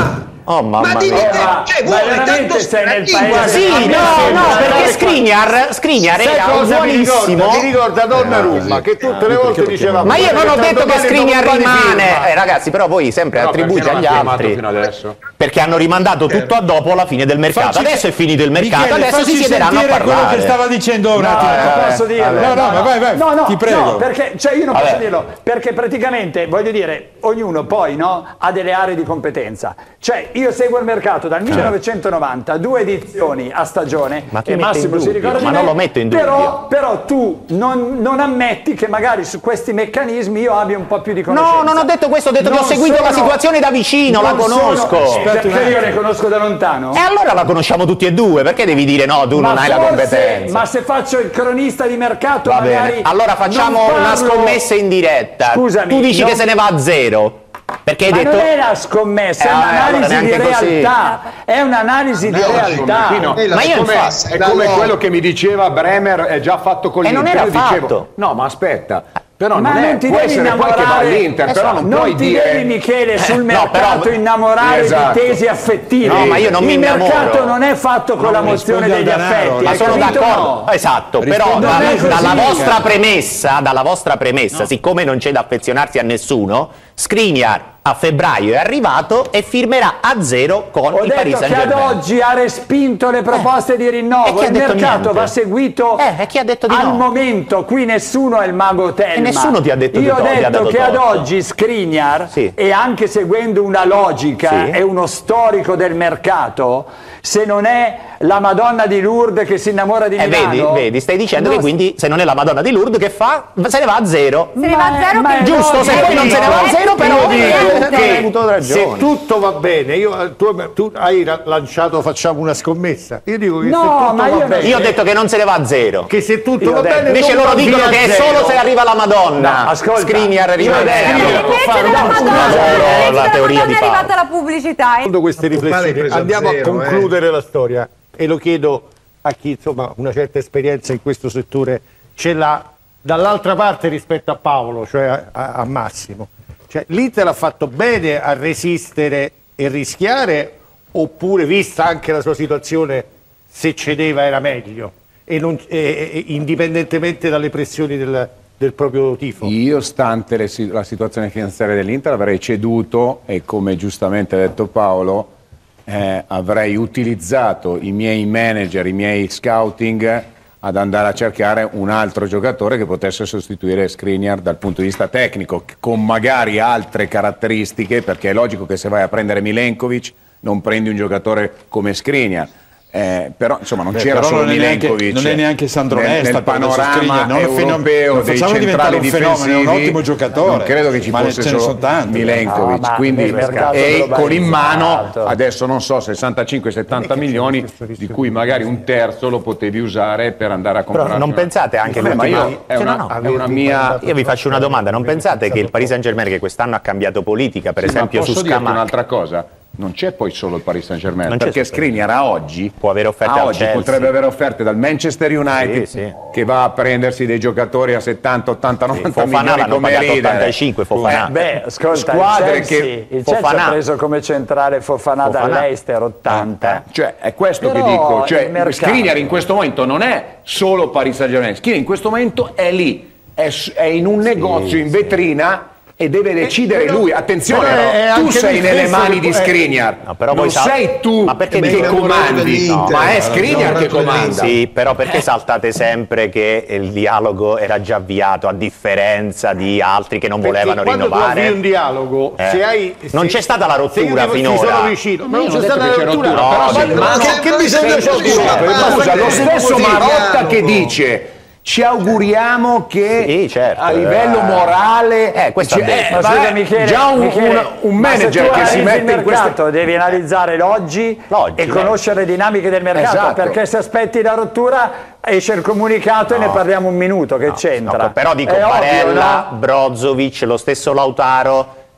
Oh mamma ma mia. ma, cioè, ma veramente sei nel paese? Sì, no, no, perché Skriniar, Skriniar era buonissimo. Mi ricorda Donnarumma che tutte le volte diceva. Ma io non ho detto che Skriniar rimane. Eh, ragazzi, però voi sempre attribuite agli altri. Perché hanno rimandato tutto a dopo la fine del mercato. Adesso è finito il mercato, adesso si siederanno a parlare. Quello che stava dicendo un attimo. No, posso dirlo? No, no, ma vai, vai, no, no, ti prego. No, perché cioè io non Vabbè. posso dirlo, perché praticamente voglio dire, ognuno poi no, ha delle aree di competenza. Cioè io seguo il mercato dal millenovecentonovanta, due edizioni a stagione, Ma chi e mette Massimo in si dubbio? ricorda di Ma me, non lo metto in dubbio. Però, però tu non, non ammetti che magari su questi meccanismi io abbia un po' più di conoscenza. No, non ho detto questo, ho detto che ho Non seguito la sono- situazione da vicino, la non conosco. sono- perché io le conosco da lontano? E allora la conosciamo tutti e due, perché devi dire no, tu Ma non hai la forse- competenza? Ma se faccio il cronista di mercato Va magari bene, allora facciamo non una parlo- scommessa in diretta. Scusami, tu dici non- che se ne va a zero. Perché hai Ma detto... non è una scommessa, Eh, è vabbè, un'analisi allora di neanche così. realtà. È un'analisi di realtà. Pino, Ma io è come, infatti, è la come logica- quello che mi diceva Bremer, è già fatto con E non l'Inter. era Io dicevo, fatto. no, ma aspetta, però Ma non, non è, ti può devi essere poi che va innamorare, all'Inter, però non, non puoi ti dire... devi Michele sul no, mercato però- innamorare Esatto. di tesi affettive. No, ma io non il mi innamoro. mercato non è fatto con la mozione rispondi al degli denaro, affetti. Ma hai sono capito? d'accordo, No. esatto, però Rispondo- dalla, Non è così. dalla vostra premessa, dalla vostra premessa, siccome non c'è da affezionarsi a nessuno, Skriniar a febbraio è arrivato e firmerà a zero con Ho il Paris detto che ad Saint-Germain. oggi ha respinto le proposte di E rinnovo. chi ha Il detto mercato niente? va seguito Eh, e chi ha detto di al no? momento. Qui nessuno è il mago Telma. E nessuno ti ha detto di Io ho to- ti ha detto dato che ad torto. oggi Skriniar, Sì. e anche seguendo una logica Sì. e uno storico del mercato, se non è la Madonna di Lourdes che si innamora di Eh, vedi, Milano, vedi, stai dicendo no, che quindi se non è la Madonna di Lourdes che fa? Se ne va a zero. Se ne va a zero, ma che è Giusto, se logico. poi non se ne va a zero, però Io dico eh, che hai avuto ragione. se tutto va bene, io, tu, tu hai ra- lanciato facciamo una scommessa. Io dico che No, se tutto ma va io non- bene, Io ho detto che non se ne va a zero. che se tutto Io va ho detto- bene, Invece non loro va dicono via che è zero. solo se arriva la Madonna. No, ascolta, Skriniar arriva io ho a detto- zero. E invece fare della una- Madonna, una- invece la della teoria Madonna di è Paolo. arrivata la pubblicità. eh. Secondo queste Ma tu parli riflessioni preso a andiamo zero, a concludere la storia e lo chiedo a chi insomma una certa esperienza in questo settore ce l'ha dall'altra parte rispetto a Paolo, cioè a, a- a Massimo. Cioè, l'Inter ha fatto bene a resistere e rischiare, oppure vista anche la sua situazione se cedeva era meglio e non- e- e- indipendentemente dalle pressioni del, del proprio tifo? Io, stante le si- la situazione finanziaria dell'Inter, avrei ceduto e, come giustamente ha detto Paolo, eh, avrei utilizzato i miei manager, i miei scouting ad andare a cercare un altro giocatore che potesse sostituire Skriniar dal punto di vista tecnico, con magari altre caratteristiche, perché è logico che se vai a prendere Milenkovic non prendi un giocatore come Skriniar. Eh, però insomma non Beh, c'era però solo non è neanche- Milenkovic non è neanche Sandro nel, Nesta nel per adesso panorama Skriniar, non fenom- europeo non dei facciamo diventare centrali un fenomeno, è un difensivi. ottimo giocatore, Non credo che ci ma fosse ce ne solo sono tanti. Milenkovic, No, ma quindi nel mercato e con in mano globalizzato. adesso non so sessantacinque settanta milioni di cui magari un terzo lo potevi usare per andare a comprare. Però non pensate anche Vabbè, ma l'ultima- io è Cioè, una, no, no. è una mia Io vi faccio una domanda, non pensate che il Paris Saint-Germain, che quest'anno ha cambiato politica, per Sì, ma esempio posso su dirti Scamacca, un'altra cosa? Non c'è poi solo il Paris Saint-Germain, Non c'è perché solo- Skriniar a oggi, può avere offerte a al oggi Chelsea. potrebbe avere offerte dal Manchester United, Sì, sì. che va a prendersi dei giocatori a settanta, ottanta, novanta Fofana milioni l'hanno come pagato leader. ottantacinque, Fofana. Eh, Beh, ascolta, squadre il Chelsea, che il Chelsea Fofana. ha preso come centrale Fofana, Fofana. dall'Eister ottanta. Cioè, è questo Però che dico, il cioè, mercato- Skriniar in questo momento non è solo Paris Saint-Germain, Skriniar in questo momento è lì, è, s- è in un negozio in vetrina e deve decidere però- lui. Attenzione, però è no, tu anche sei nelle difesa mani che- di eh, Skriniar, No, però non voi sa- sei tu Ma perché che dite- comandi, No, ma è ha Skriniar ragione, che ha ragione. comanda. Sì, però perché saltate sempre che il dialogo era già avviato, a differenza di altri che non Perché volevano quando tu rinnovare? avvii un dialogo, Eh. se hai, Non se- c'è stata la se io rottura ti- ti finora. sono vicino, Ma non io c'è non ho stata detto la che c'è rottura, rottura, però però se- in ma mano- che, che bisogno c'è di Scusa, dire? basta, Scusa, lo basta, stesso basta, Marotta basta, che basta. dice ci auguriamo che Sì, certo. a livello morale Eh, questo cioè, ha detto. eh, Ma vabbè, scusa Michele, già un, Michele, un- un ma se manager tu che si analizzi mette il in queste mercato, devi analizzare l'oggi L'oggi, e beh. conoscere le dinamiche del mercato, Esatto. perché se aspetti la rottura esce il comunicato e ne parliamo un minuto, che c'entra? No, però dico È ovvio, Barella, no? Brozovic, lo stesso Lautaro,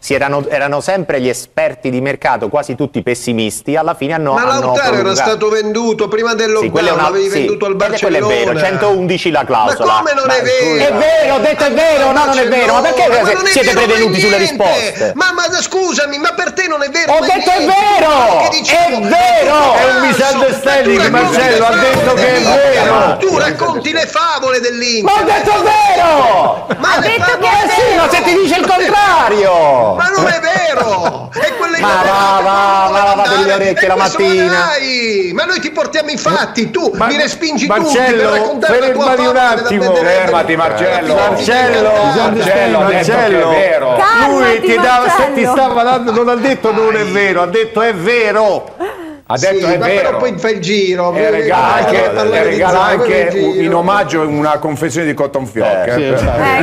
Si erano, erano sempre gli esperti di mercato, quasi tutti pessimisti, alla fine hanno... Ma hanno Lautaro era stato venduto prima del lockdown, sì, l'avevi sì, venduto al Barcellona. Quello è vero, centoundici la clausola. Ma come non ma, è vero? È vero, ho detto è vero, no non è vero, ma perché ma non siete vero prevenuti sulle risposte? Ma, ma scusami, ma per te non è vero? Ho detto è vero, è vero! È un misunderstanding, Marcello, ha detto che è vero! Tu racconti le favole dell'Inter! Ma ho detto è vero! Ma ha detto che è vero! Sì, ma se ti dice il contrario! Ma non è vero! E quelle ma va, va, va, lavate le orecchie la mattina! Ma noi ti portiamo i fatti, tu ma, mi respingi Marcello, tutti per raccontare la tua fermati un attimo, fermati Marcello, Marcello, Marcello, Marcello, vero. lui ti, dava, ti stava dando, non ha detto non è vero, ha detto è vero. Ha detto sì, è ma vero. Però poi fai il giro. E regala anche, eh, regala anche in omaggio una confezione di cotton fioc. Eh, sì, eh.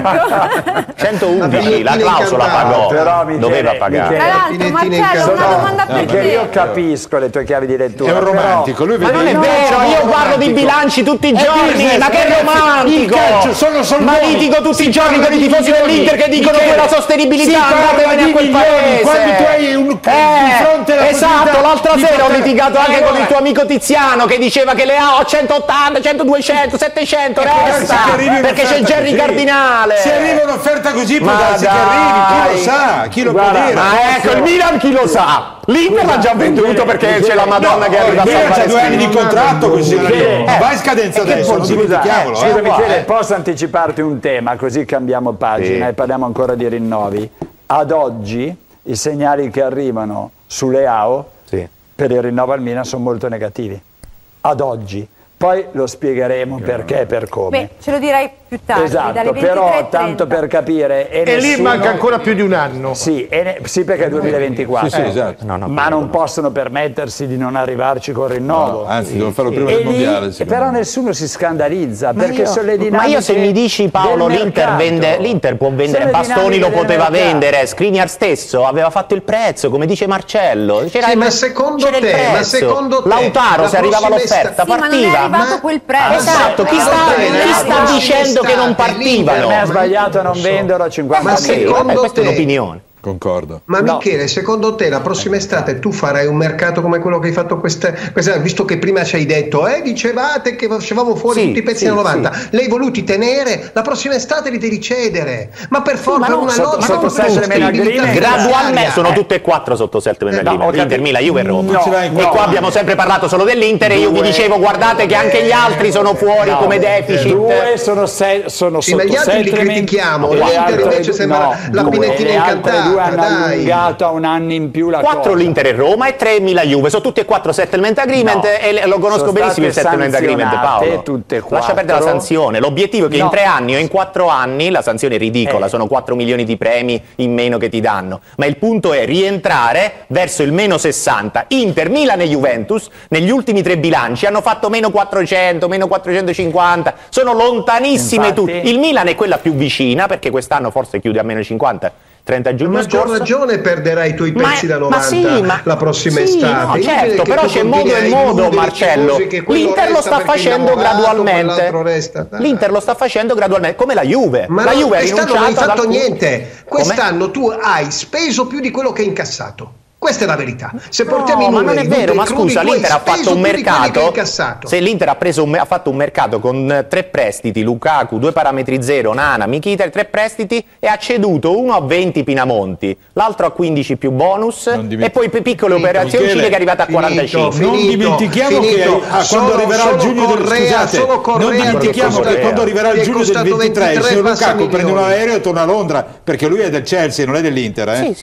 Ecco. centoundici, la clausola pagò, però Michele, doveva pagare. Tra l'altro, Marcello, una domanda per te. Io capisco le tue chiavi di lettura. È un romantico, lui ma vede non è vero, io guardo di bilanci tutti i giorni, ma che romantico! Sono, sono ma litigo tutti i giorni con i tifosi dell'Inter che dicono che la sostenibilità, andatevene a quel paese! Quando tu hai un, eh, di fronte alla esatto, l'altra sera ho poter... litigato anche allora, con il tuo amico Tiziano che diceva che le ha a centottanta, cento, duecento, settecento, resta perché c'è il Gerry così. Cardinale. Se arriva un'offerta così può ma darsi dai. che arrivi, chi lo sa, chi lo Guarda, può dire. Ma ecco, il Milan chi lo sa? L'Inter l'ha già venduto perché c'è la Madonna no, che arriva a Milan salvare c'ha due anni di contratto così eh, va in scadenza adesso, non dimentichiamolo. Scusa eh. Michele, posso anticiparti un tema così cambiamo pagina sì. e parliamo ancora di rinnovi. Ad oggi i segnali che arrivano sulle A O sì. per il rinnovo al Milan sono molto negativi. Ad oggi. Poi lo spiegheremo perché e per come. Beh, ce lo direi più tardi, esatto, dalle però tanto per capire... E, e nessuno... lì manca ancora più di un anno. Sì, e ne... sì perché è duemilaventiquattro. Sì, sì, esatto. no, no, ma non possono permettersi di non arrivarci col rinnovo. No, anzi, devono farlo prima e del mondiale. Lì, però me. nessuno si scandalizza, ma perché io, sono le dinamiche. Ma io se mi dici Paolo l'Inter vende, l'Inter può vendere, Bastoni lo poteva vendere, Skriniar stesso aveva fatto il prezzo, come dice Marcello. C'era sì, il, ma secondo te, il ma secondo te Lautaro se arrivava l'offerta sì, partiva. Ma non è arrivato quel prezzo. Esatto, chi sta, chi sta dicendo che non partivano? Per me ha sbagliato a non venderlo a cinquanta ma secondo questa te, è un'opinione. Concordo. Ma no. Michele, secondo te la prossima estate tu farai un mercato come quello che hai fatto quest'anno, visto che prima ci hai detto, eh, dicevate che facevamo fuori sì, tutti i pezzi sì, da novanta, sì. li hai voluti tenere, la prossima estate li devi cedere, ma per forza sì, ma una sotto, lotta sotto sostenibilità gradualmente sono tutte e quattro sotto settlement eh, agreement, no, Inter, Milan, Juve e Roma. No, e no, qua abbiamo sempre parlato solo dell'Inter e io vi dicevo guardate che anche gli altri sono fuori no, come deficit. Due sono, se, sono sì, sotto ma gli altri li critichiamo, l'Inter invece sembra la pinettina incantata, dai. A un anno in più la quattro l'Inter e Roma e tre Milan Juve, sono tutte e quattro settlement agreement no, e lo conosco benissimo il settlement agreement, Paolo. Tutte lascia perdere la sanzione, l'obiettivo è che no. in tre anni o in quattro anni la sanzione è ridicola, eh. sono quattro milioni di premi in meno che ti danno, ma il punto è rientrare verso il meno sessanta. Inter, Milan e Juventus negli ultimi tre bilanci hanno fatto meno quattrocento, meno quattrocentocinquanta, sono lontanissime Infatti, tutte. Il Milan è quella più vicina perché quest'anno forse chiude a meno cinquanta. trenta giugno ma scorso. Ma ragione perderai i tuoi pezzi ma, da novanta ma sì, ma, la prossima sì, estate. No, certo, però c'è modo e modo, Marcello. L'Inter lo sta facendo gradualmente. L'Inter lo sta facendo gradualmente, come la Juve. Ma la no, Juve quest'anno non hai fatto dal... niente. Quest'anno tu hai speso più di quello che hai incassato. Questa è la verità. Se portiamo no, i numeri, ma non è vero, ma scusa, l'Inter ha fatto un mercato. Se l'Inter ha preso un, ha fatto un mercato con tre prestiti, Lukaku, due parametri zero, Nana, Mkhitaryan, tre prestiti e ha ceduto uno a venti Pinamonti, l'altro a quindici più bonus e poi piccole operazioni che è arrivata a quarantacinque. Non dimentichiamo finito. che a, quando arriverà il giugno del scusate, non dimentichiamo che quando arriverà il giugno del ventitré, il signor Lukaku prende un aereo e torna a Londra perché lui è del Chelsea, non è dell'Inter, eh? Sì,